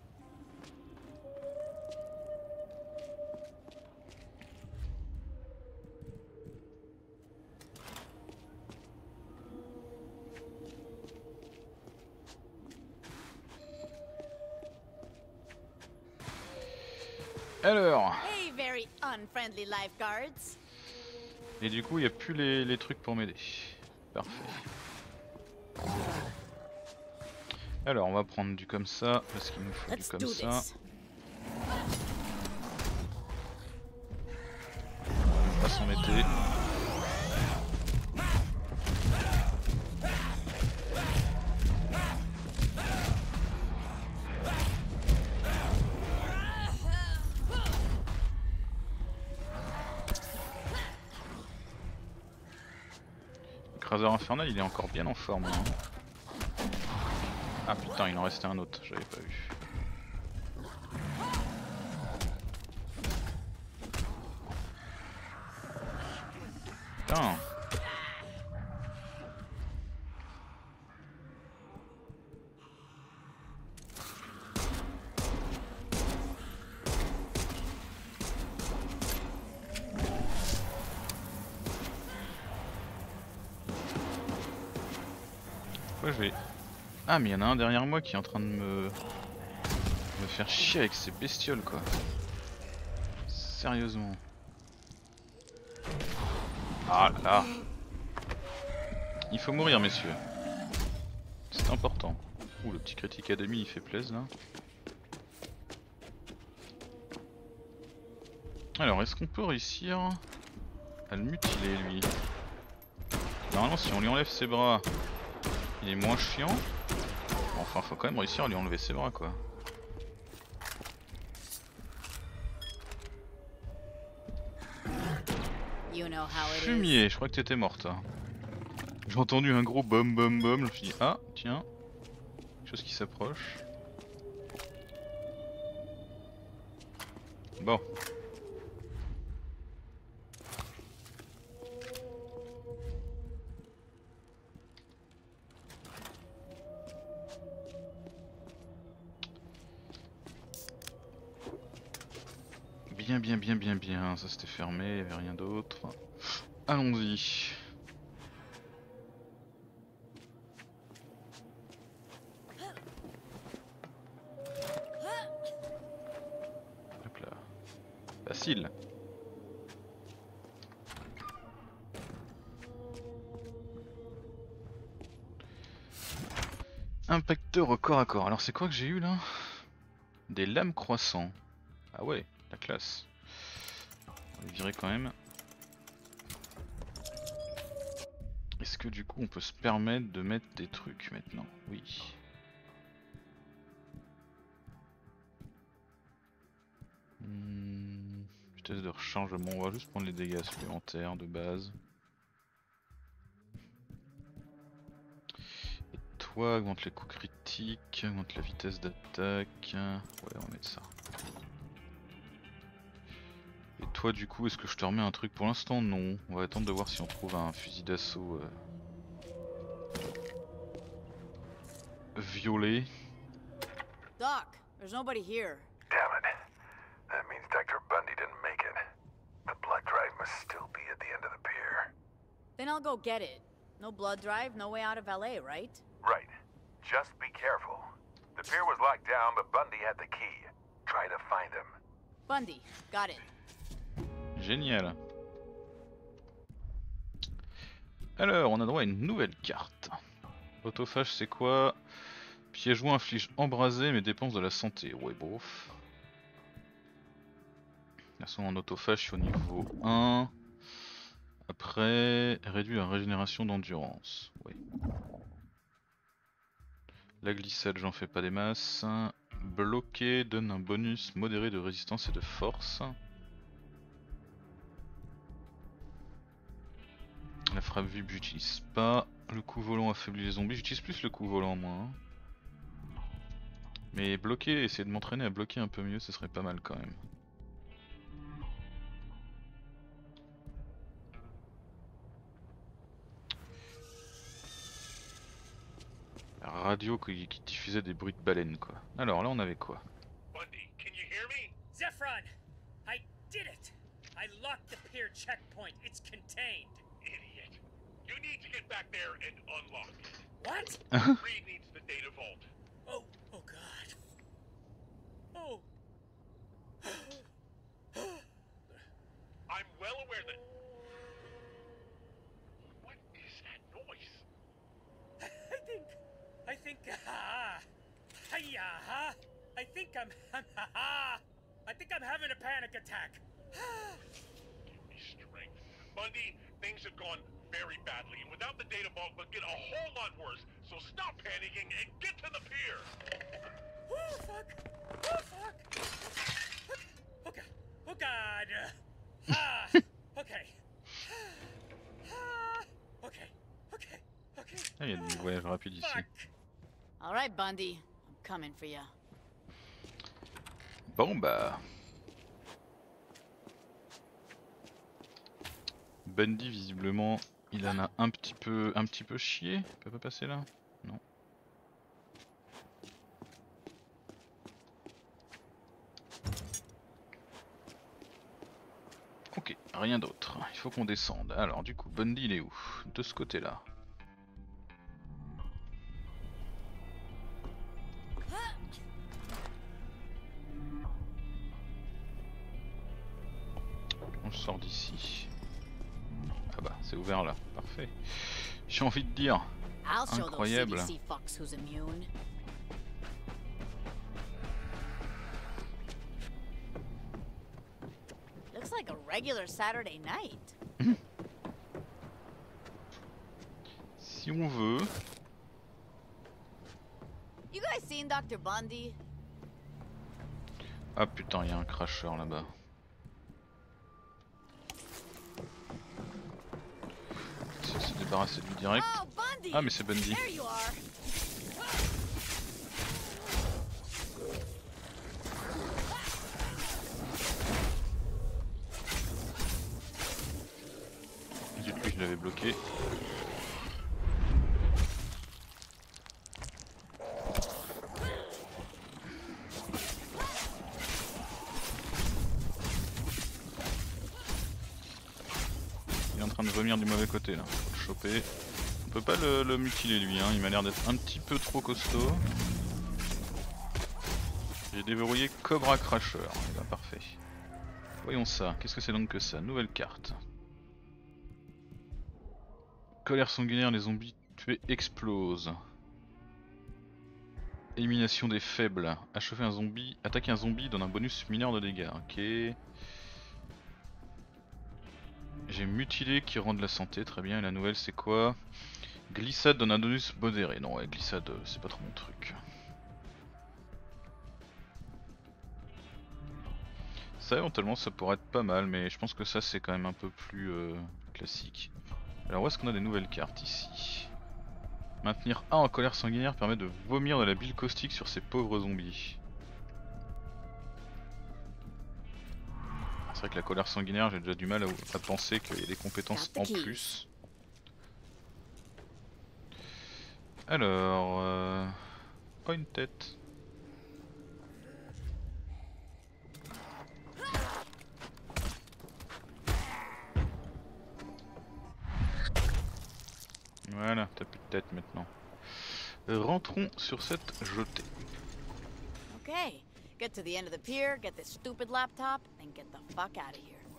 Alors, Hey, very unfriendly lifeguards. et du coup il n'y a plus les, les trucs pour m'aider. Parfait. Alors on va prendre du comme ça, parce qu'il nous faut du Let's comme do ça. this. On va s'en mettre. l'écraseur infernal il est encore bien en forme. Hein. Ah putain, il en restait un autre, j'avais pas vu. Putain. Pourquoi je vais... Ah mais il y en a un derrière moi qui est en train de me... me faire chier avec ces bestioles quoi. Sérieusement. Ah là là. Il faut mourir messieurs. C'est important. Ouh le petit critique à demi il fait plaisir là. Alors est-ce qu'on peut réussir à le mutiler lui? Normalement si on lui enlève ses bras, il est moins chiant. Enfin faut quand même réussir à lui enlever ses bras quoi. Fumier, je crois que t'étais morte. Hein. J'ai entendu un gros bom bom bom, je me suis dit ah tiens, quelque chose qui s'approche. Bon. Bien bien bien bien bien, ça c'était fermé, il n'y avait rien d'autre. Allons-y. Hop là. Facile. Impacteur au corps à corps. Alors c'est quoi que j'ai eu là? Des lames croissants. Ah ouais, la classe. On va les virer quand même. Est-ce que du coup on peut se permettre de mettre des trucs maintenant? Oui. Hmm, vitesse de rechargement, on va juste prendre les dégâts supplémentaires de base. Et toi, augmente les coups critiques, augmente la vitesse d'attaque. Ouais, on va mettre ça. Et toi du coup, est-ce que je te remets un truc? Pour l'instant non, on va attendre de voir si on trouve un fusil d'assaut euh... violet. Doc, there's nobody here. Damn it. That means Doctor Bundy didn't make it. The blood drive must still be at the end of the pier. Then I'll go get it. No blood drive, no way out of L A, right? Right. Just be careful. The pier was locked down, but Bundy had the key. Try to find him. Bundy, got it. Génial. Alors, on a droit à une nouvelle carte. Autophage, c'est quoi? Piège-vous inflige embrasé mais dépense de la santé. Ouais, bof. Là, sont en autophage, je suis au niveau un. Après, réduit la régénération d'endurance. Ouais. La glissade, j'en fais pas des masses. Bloqué donne un bonus modéré de résistance et de force. La frappe vibre j'utilise pas. Le coup volant affaiblit les zombies, j'utilise plus le coup volant moi. Hein. Mais bloquer, essayer de m'entraîner à bloquer un peu mieux, ce serait pas mal quand même. La radio qui, qui diffusait des bruits de baleines quoi. Alors là on avait quoi? Bundy, can you hear me? Zephron, I did it. I locked the pier checkpoint. It's contained. Idiot. You need to get back there and unlock it. What? Reed needs the data vault. Oh, oh God. Oh. I'm well aware that... What is that noise? I think, I think, ah, hiya, huh? I think I'm, I'm, ha I think I'm having a panic attack. Give me strength. Bundy, things have gone very badly, and without the data vault, we'll get a whole lot worse. So stop panicking and get to the pier. Oh fuck! Oh fuck! Oh God! Oh God! Ah! Okay. Ah! Okay. Okay. du voyage rapide ici. All right, Bundy. I'm coming for you. Bon bah... Bundy visiblement il en a un petit peu un petit peu chié. Il peut pas passer là? Non. Ok, rien d'autre. Il faut qu'on descende. Alors du coup, Bundy il est où? De ce côté là. On sort d'ici. Ah bah c'est ouvert là, parfait. J'ai envie de dire. I'll show those Incroyable. C D C fucks who's immune. Looks like a regular Saturday night. Si on veut. You guys seen Doctor Bundy? Ah putain, il y a un crasheur là-bas. Ça s'est débarrassé de lui direct. Oh, Bundy! Ah mais c'est Bundy. There you are. Dites-lui que je l'avais bloqué. Il est en train de vomir du mauvais côté là, faut le choper. On peut pas le, le mutiler lui, hein. Il m'a l'air d'être un petit peu trop costaud. J'ai déverrouillé Cobra Crusher, eh ben, parfait. Voyons ça, qu'est-ce que c'est donc que ça? Nouvelle carte. Colère sanguinaire, les zombies tués explosent. Élimination des faibles. Achever un zombie, attaquer un zombie donne un bonus mineur de dégâts, ok. J'ai mutilé qui rend de la santé, très bien. Et la nouvelle c'est quoi? Glissade donne un bonus modéré. Non ouais, glissade c'est pas trop mon truc. Ça éventuellement ça pourrait être pas mal, mais je pense que ça c'est quand même un peu plus euh, classique. Alors où est-ce qu'on a des nouvelles cartes ici? Maintenir A en colère sanguinaire permet de vomir de la bile caustique sur ces pauvres zombies. C'est vrai que la colère sanguinaire, j'ai déjà du mal à, à penser qu'il y a des compétences en plus. Alors... Euh... Oh, une tête. Voilà, t'as plus de tête maintenant. Rentrons sur cette jetée. Okay, get to the end of the pier, get this stupid laptop, and get the fuck out of here.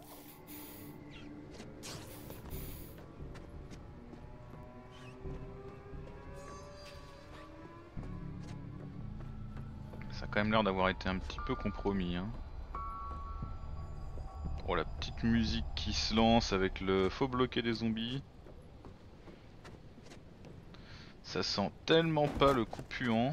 Ça a quand même l'air d'avoir été un petit peu compromis, hein. Oh, la petite musique qui se lance avec le faut bloquer des zombies. Ça sent tellement pas le coup puant.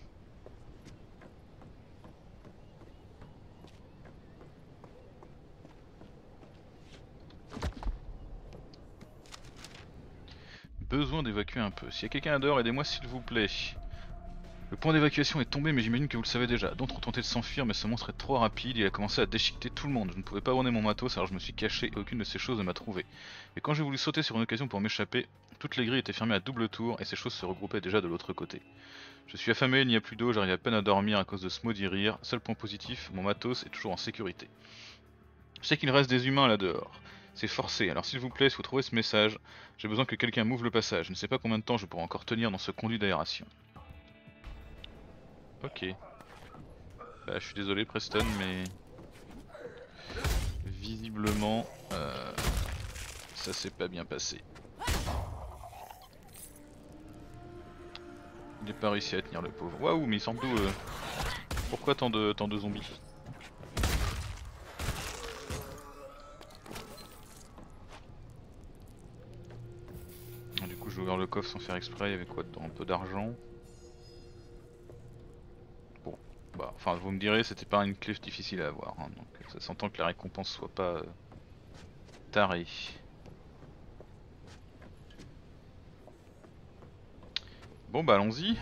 Besoin d'évacuer un peu. S'il y a quelqu'un dehors, aidez-moi s'il vous plaît. Le point d'évacuation est tombé, mais j'imagine que vous le savez déjà. D'autres ont tenté de s'enfuir, mais ce monstre est trop rapide. Il a commencé à déchiqueter tout le monde. Je ne pouvais pas orner mon matos, alors je me suis caché et aucune de ces choses ne m'a trouvé. Et quand j'ai voulu sauter sur une occasion pour m'échapper, toutes les grilles étaient fermées à double tour et ces choses se regroupaient déjà de l'autre côté. Je suis affamé, il n'y a plus d'eau, j'arrive à peine à dormir à cause de ce maudit rire. Seul point positif, mon matos est toujours en sécurité. Je sais qu'il reste des humains là dehors. C'est forcé, alors s'il vous plaît, si vous trouvez ce message, j'ai besoin que quelqu'un m'ouvre le passage. Je ne sais pas combien de temps je pourrai encore tenir dans ce conduit d'aération. Ok. Bah je suis désolé Preston, mais... Visiblement, euh... ça s'est pas bien passé. Il est pas réussi à tenir le pauvre. Waouh, mais il sort d'où euh... Pourquoi tant de, tant de zombies? Du coup j'ai ouvert le coffre sans faire exprès, il y avait quoi dedans? Un peu d'argent. Bon, bah enfin vous me direz c'était pas une clé difficile à avoir, hein, donc ça s'entend que la récompense soit pas euh, tarée. Bon bah allons-y.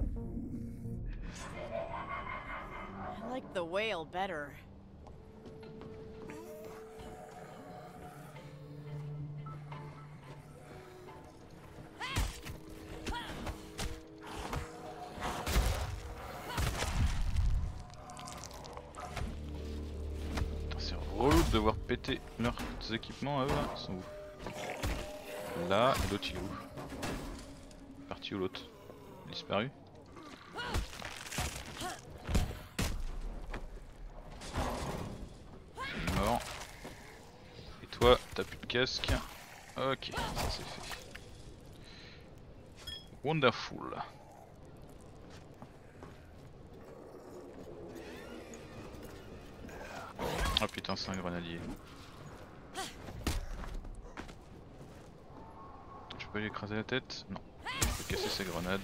I like the whale better. C'est relou de devoir péter leurs équipements à eux là. Ils sont où? Là, l'autre il est où? Parti où l'autre? Disparu? Il est mort. Et toi, t'as plus de casque? Ok, ça c'est fait. Wonderful. Ah putain, c'est un grenadier. Je peux lui écraser la tête? Non. Je peux casser ses grenades.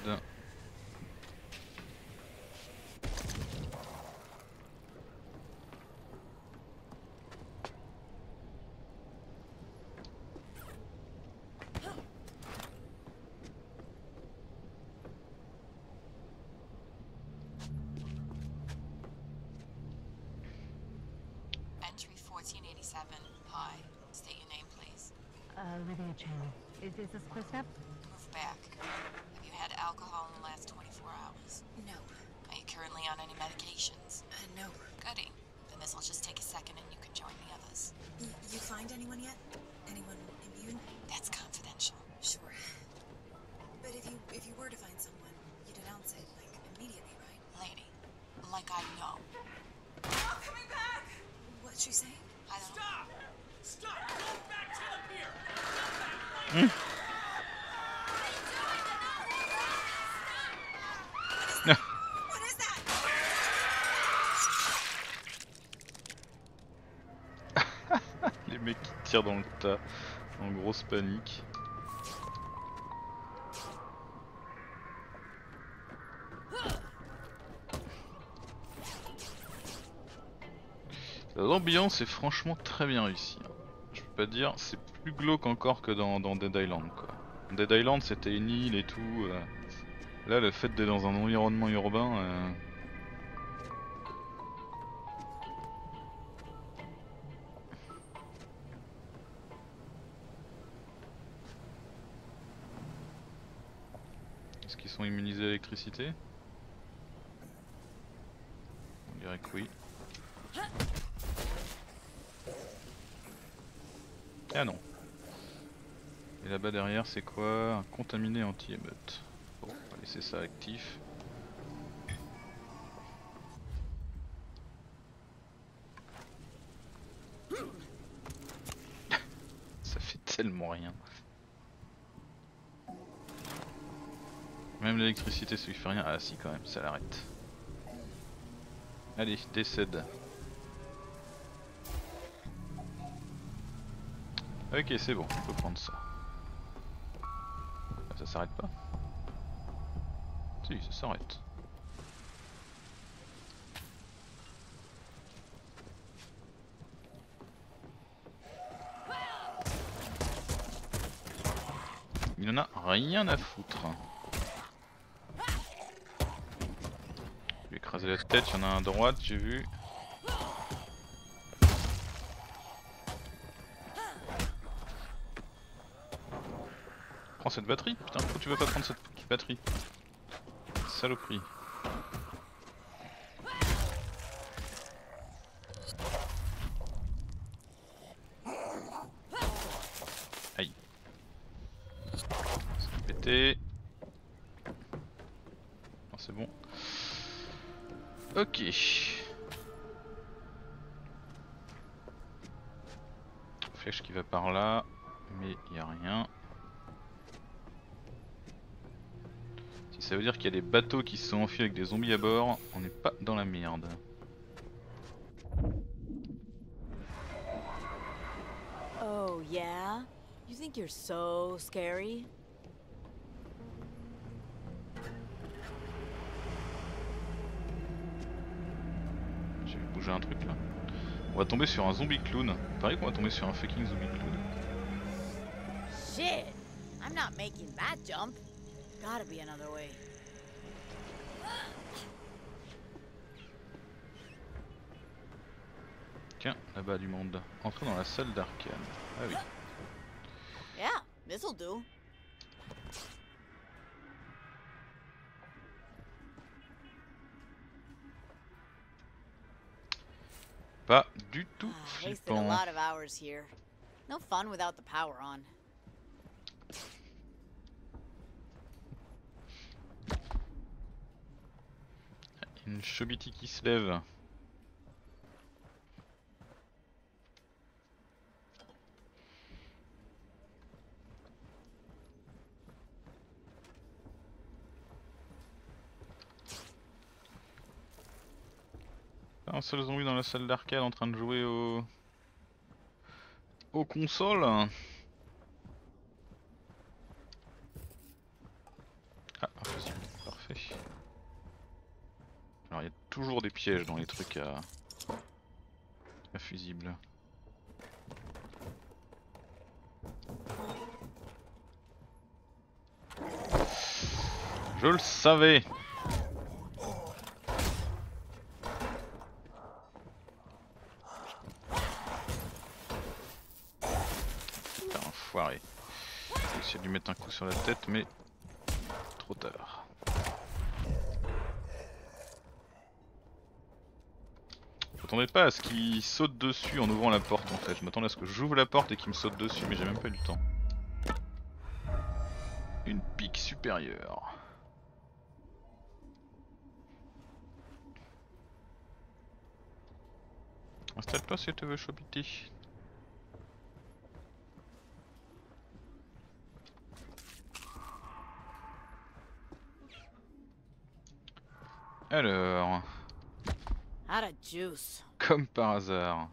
Entry fourteen eighty-seven. Hi. State your name, please. Uh, Lydia Chen. Is, is this close up? Move back. Have you had alcohol in the last twenty-four hours? No. Are you currently on any medications? Uh, no. Goody. Then this'll just take a second and you can join the others. Y you find anyone yet? Anyone immune? That's confidential. Sure. But if you if you were to find someone, you'd announce it, like, immediately, right? Lady, like I know. Not coming back! What's she saying? I don't Stop! Stop! Go back to the pier! Hmm. What is that? Les mecs qui tirent dans le tas, en grosse panique. L'ambiance est franchement très bien réussie. Je peux pas dire, c'est plus glauque encore que dans, dans Dead Island quoi. Dead Island c'était une île et tout. Euh... Là le fait d'être dans un environnement urbain... Euh... Est-ce qu'ils sont immunisés à l'électricité? On dirait que oui. Ah non. Et là-bas derrière c'est quoi? Un contaminé anti-émeute. Bon, on va laisser ça actif. Ça fait tellement rien. Même l'électricité ça lui fait rien. Ah si quand même, ça l'arrête. Allez, décède. Ok, c'est bon, on peut prendre ça. Ah, ça s'arrête pas? Si, ça s'arrête. Il en a rien à foutre. Je vais écraser la tête, il y en a un à droite, j'ai vu. Prends cette batterie, putain, pourquoi tu veux pas prendre cette batterie? Saloperie. Aïe. C'est pété. Non, c'est bon. Ok. Flèche qui va par là, mais il n'y a rien. Si ça veut dire qu'il y a des bateaux qui se sont enfuis avec des zombies à bord, on n'est pas dans la merde. Oh, yeah? You think you're so scary? J'ai vu bouger un truc là. On va tomber sur un zombie clown. Pareil qu'on va tomber sur un fucking zombie clown. Shit! I'm not making that jump. gotta be another way. Tiens, là-bas du monde. Entrez dans la salle d'arcade. Ah oui. Yeah, this'll do. Pas du tout Ah, wasted a flippant. lot of hours here. No fun without the power on. Une Chobiti qui se lève. Un seul zombie dans la salle d'arcade en train de jouer au... aux consoles. Ah, impossible, parfait. Alors il y a toujours des pièges dans les trucs à, à fusibles. Je le savais. Putain, enfoiré. J'ai essayé de lui mettre un coup sur la tête, mais trop tard. Je m'attendais pas à ce qu'il saute dessus en ouvrant la porte en fait. Je m'attendais à ce que j'ouvre la porte et qu'il me saute dessus, mais j'ai même pas eu le temps. Une pique supérieure. Installe-toi si tu veux, Chobiti. Alors, Out of juice. comme par hasard.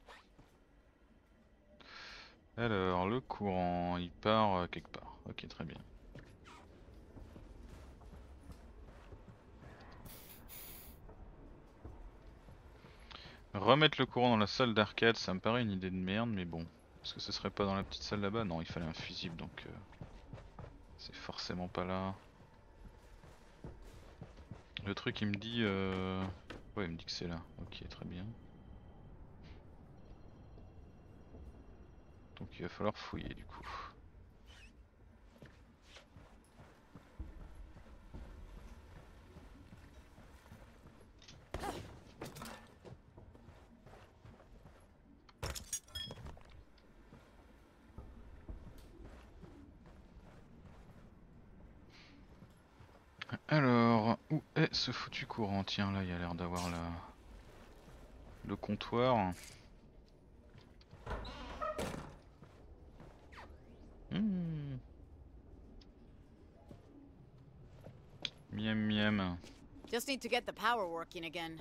Alors, le courant, il part euh, quelque part. Ok, très bien. Remettre le courant dans la salle d'arcade, ça me paraît une idée de merde, mais bon. Est-ce que ce serait pas dans la petite salle là-bas? Non, il fallait un fusible, donc... Euh, c'est forcément pas là. Le truc il me dit... Euh... Ouais, il me dit que c'est là. Ok, très bien. Donc il va falloir fouiller du coup. Alors, où est ce foutu courant? Tiens, là il y a l'air d'avoir la... le comptoir. Mmh. Miam miam. Just need to get the power working again.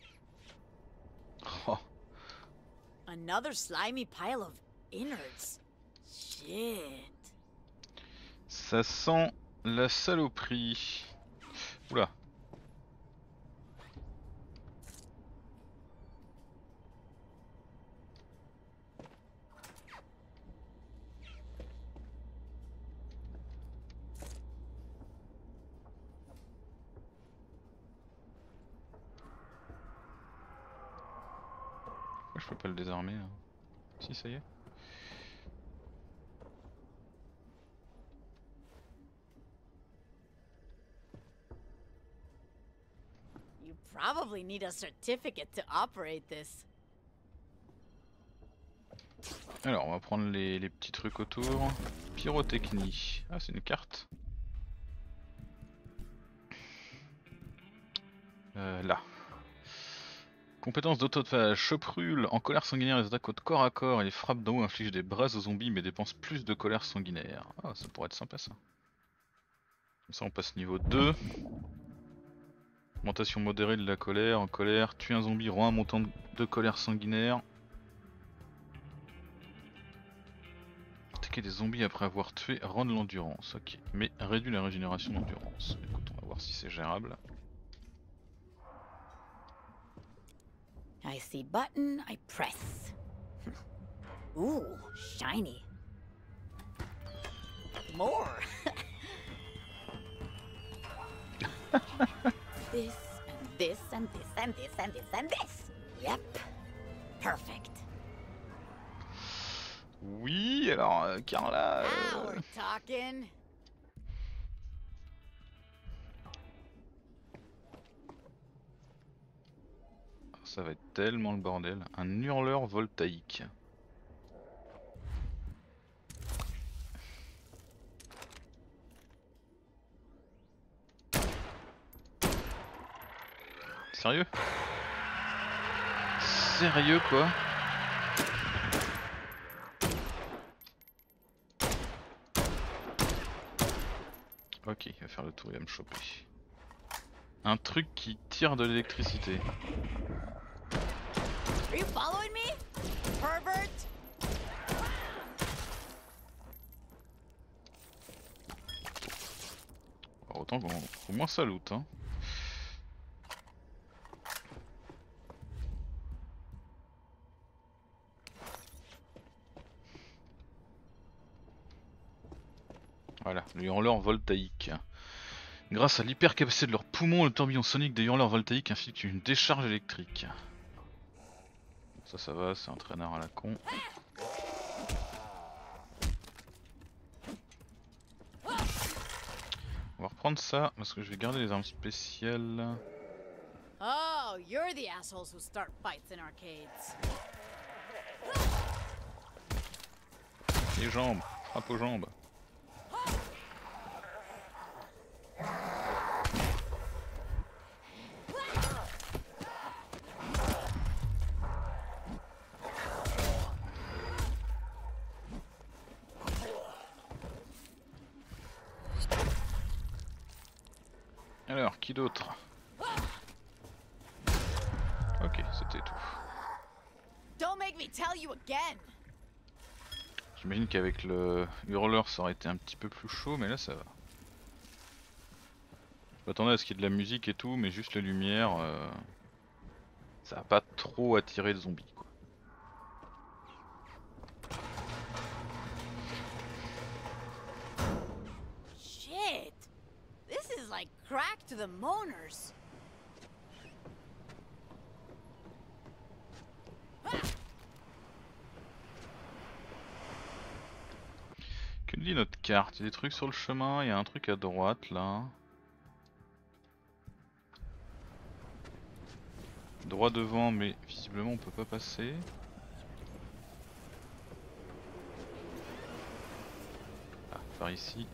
Oh. Another slimy pile of innards. Shit. Ça sent la saloperie. Oula. Pourquoi je peux pas le désarmer là? Si, ça y est. You probably need a certificate to operate this. Alors on va prendre les, les petits trucs autour. Pyrotechnie. Ah c'est une carte. Euh, là. Compétence d'autophage. Choprule. En colère sanguinaire, les attaques au corps à corps et les frappes d'en haut infligent des braises aux zombies mais dépensent plus de colère sanguinaire. Ah ça pourrait être sympa ça. Comme ça on passe niveau deux. Augmentation modérée de la colère. En colère, tue un zombie, rend un montant de colère sanguinaire. Attaquer des zombies après avoir tué, rend de l'endurance. Ok, mais réduit la régénération d'endurance. Écoute, on va voir si c'est gérable. I see button, I press. Ooh, shiny. More. This and this and this and this and this and this. Yep. Perfect. Oui, alors euh, Carla. Now euh, we're talking. Ça va être tellement le bordel. Un hurleur voltaïque. Sérieux? Sérieux quoi? Ok, il va faire le tour, il va me choper. Un truc qui tire de l'électricité. Are you following me? Pervert? Alors, autant qu'on au moins ça loot hein. Voilà, le hurleur voltaïque. Grâce à l'hypercapacité de leurs poumons, le tourbillon sonique des hurleurs voltaïques inflige une décharge électrique. Ça, ça va, c'est un traîneur à la con. On va reprendre ça parce que je vais garder les armes spéciales. Oh, you're the assholes who start fights in arcades. Les jambes, frappe aux jambes. Alors, qui d'autre? Ok, c'était tout. Don't make me tell you again. J'imagine qu'avec le hurleur ça aurait été un petit peu plus chaud, mais là ça va. Je m'attendais à ce qu'il y ait de la musique et tout, mais juste les lumières, euh, ça va pas trop attirer de zombies quoi. Shit. This is like crack to the moaners. Que dit notre carte? Il y a des trucs sur le chemin, il y a un truc à droite là. Droit devant, mais visiblement on peut pas passer. Ah, par ici.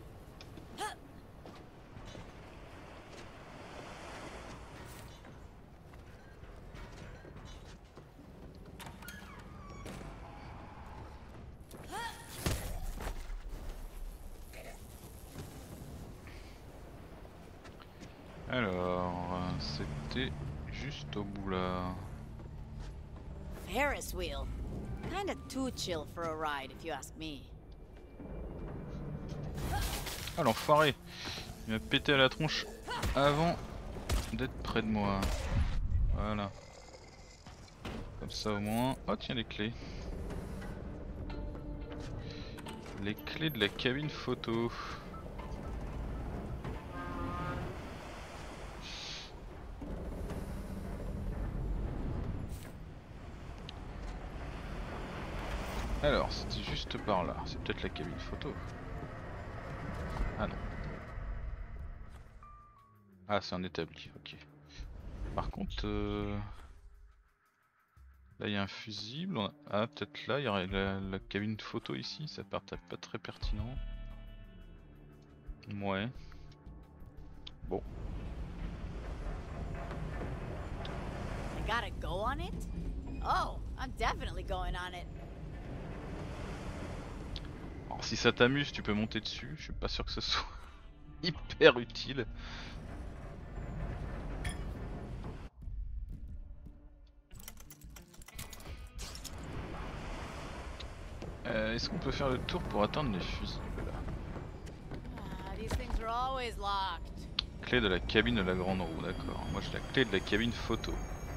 Alors, c'était juste au bout là. Ferris wheel. Kinda too chill for a ride, if you ask me. Ah l'enfoiré! Il m'a pété à la tronche avant d'être près de moi. Voilà. Comme ça au moins. Oh tiens les clés. Les clés de la cabine photo. Alors, c'était juste par là. C'est peut-être la cabine photo. Ah non. Ah, c'est un établi, ok. Par contre, euh... là il y a un fusible. On a... Ah, peut-être là, il y aurait la, la cabine photo ici. Ça paraît pas très pertinent. Ouais. Bon. I gotta go on it? Oh, I'm definitely going on it. Alors si ça t'amuse, tu peux monter dessus. Je suis pas sûr que ce soit hyper utile. Euh, Est-ce qu'on peut faire le tour pour atteindre les fusibles là? Ah, these things are always locked. Clé de la cabine de la grande roue, d'accord. Moi j'ai la clé de la cabine photo.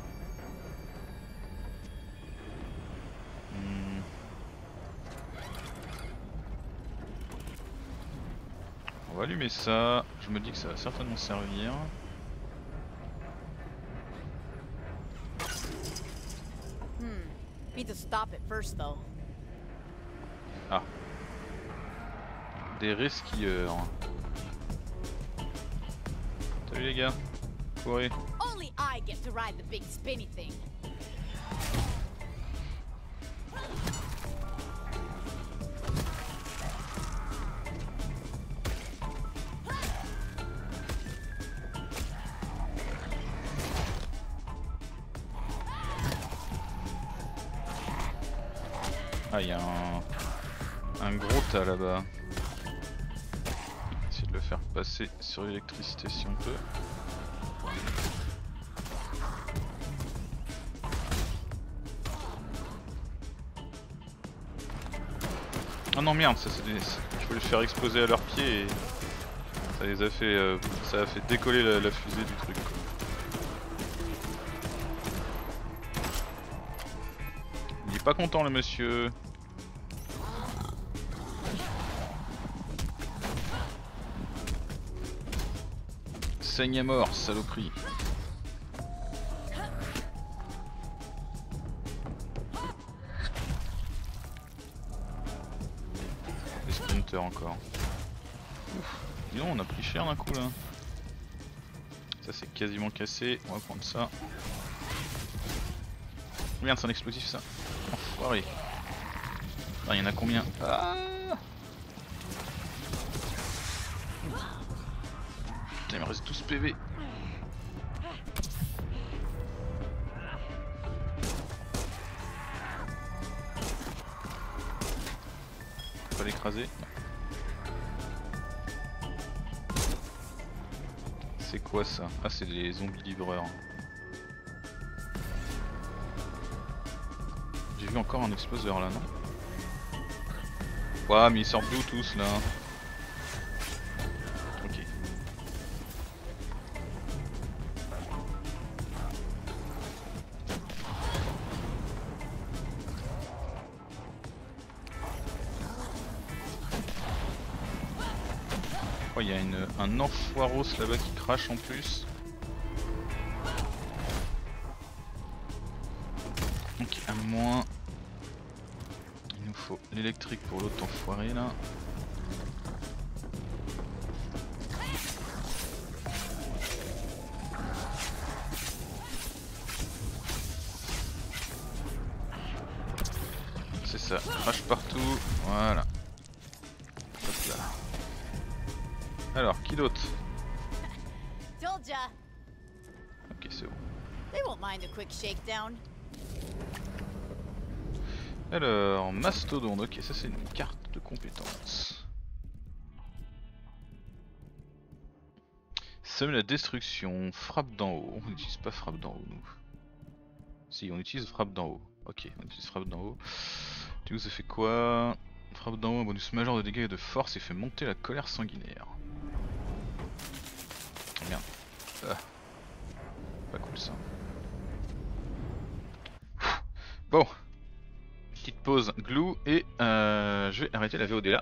Hmm. On va allumer ça. Je me dis que ça va certainement servir. Hmm. Need to stop it first, though. Ah. Des resquilleurs. Salut les gars. Courez. Only I get to ride the big spinny thing. Ah, il y a un, un gros tas là-bas. Essayer de le faire passer sur l'électricité si on peut. Ah non merde, ça c'est des... je voulais le faire exploser à leurs pieds et ça les a fait, euh... ça a fait décoller la, la fusée du truc, quoi. Il est pas content le monsieur. Saigne à mort, saloperie. Des sprinters encore. Ouf. Dis donc, on a pris cher d'un coup là. Ça c'est quasiment cassé, on va prendre ça. Merde, c'est un explosif ça. Enfoiré. Ah, il y en a combien? Ah, putain, il me reste douze P V. Faut l'écraser. C'est quoi ça? Ah, c'est des zombies livreurs. J'ai vu encore un exploseur là, non? Ouah, mais ils sortent d'où tous là? Ok. Oh, il y a une, un enfoiros là-bas qui crache en plus. Ok, à moins. Il nous faut l'électrique pour l'autre enfoiré là. C'est ça, crache partout, voilà. Hop là. Alors, qui d'autre? Told ya. Ok, c'est bon. They won't mind a quick shakedown. Alors, mastodonte, ok, ça c'est une carte de compétences. Sème la destruction, frappe d'en haut. On n'utilise pas frappe d'en haut nous. Si, on utilise frappe d'en haut. Ok, on utilise frappe d'en haut. Du coup, ça fait quoi? Frappe d'en haut, un bonus majeur de dégâts et de force et fait monter la colère sanguinaire. Oh, merde. Ah. Pas cool ça. Bon. Petite pause glue et euh, je vais arrêter la V O D là.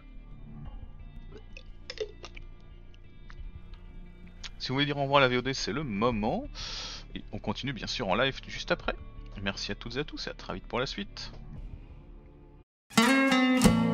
Si vous voulez dire au revoir à la V O D, c'est le moment. Et on continue bien sûr en live juste après. Merci à toutes et à tous et à très vite pour la suite.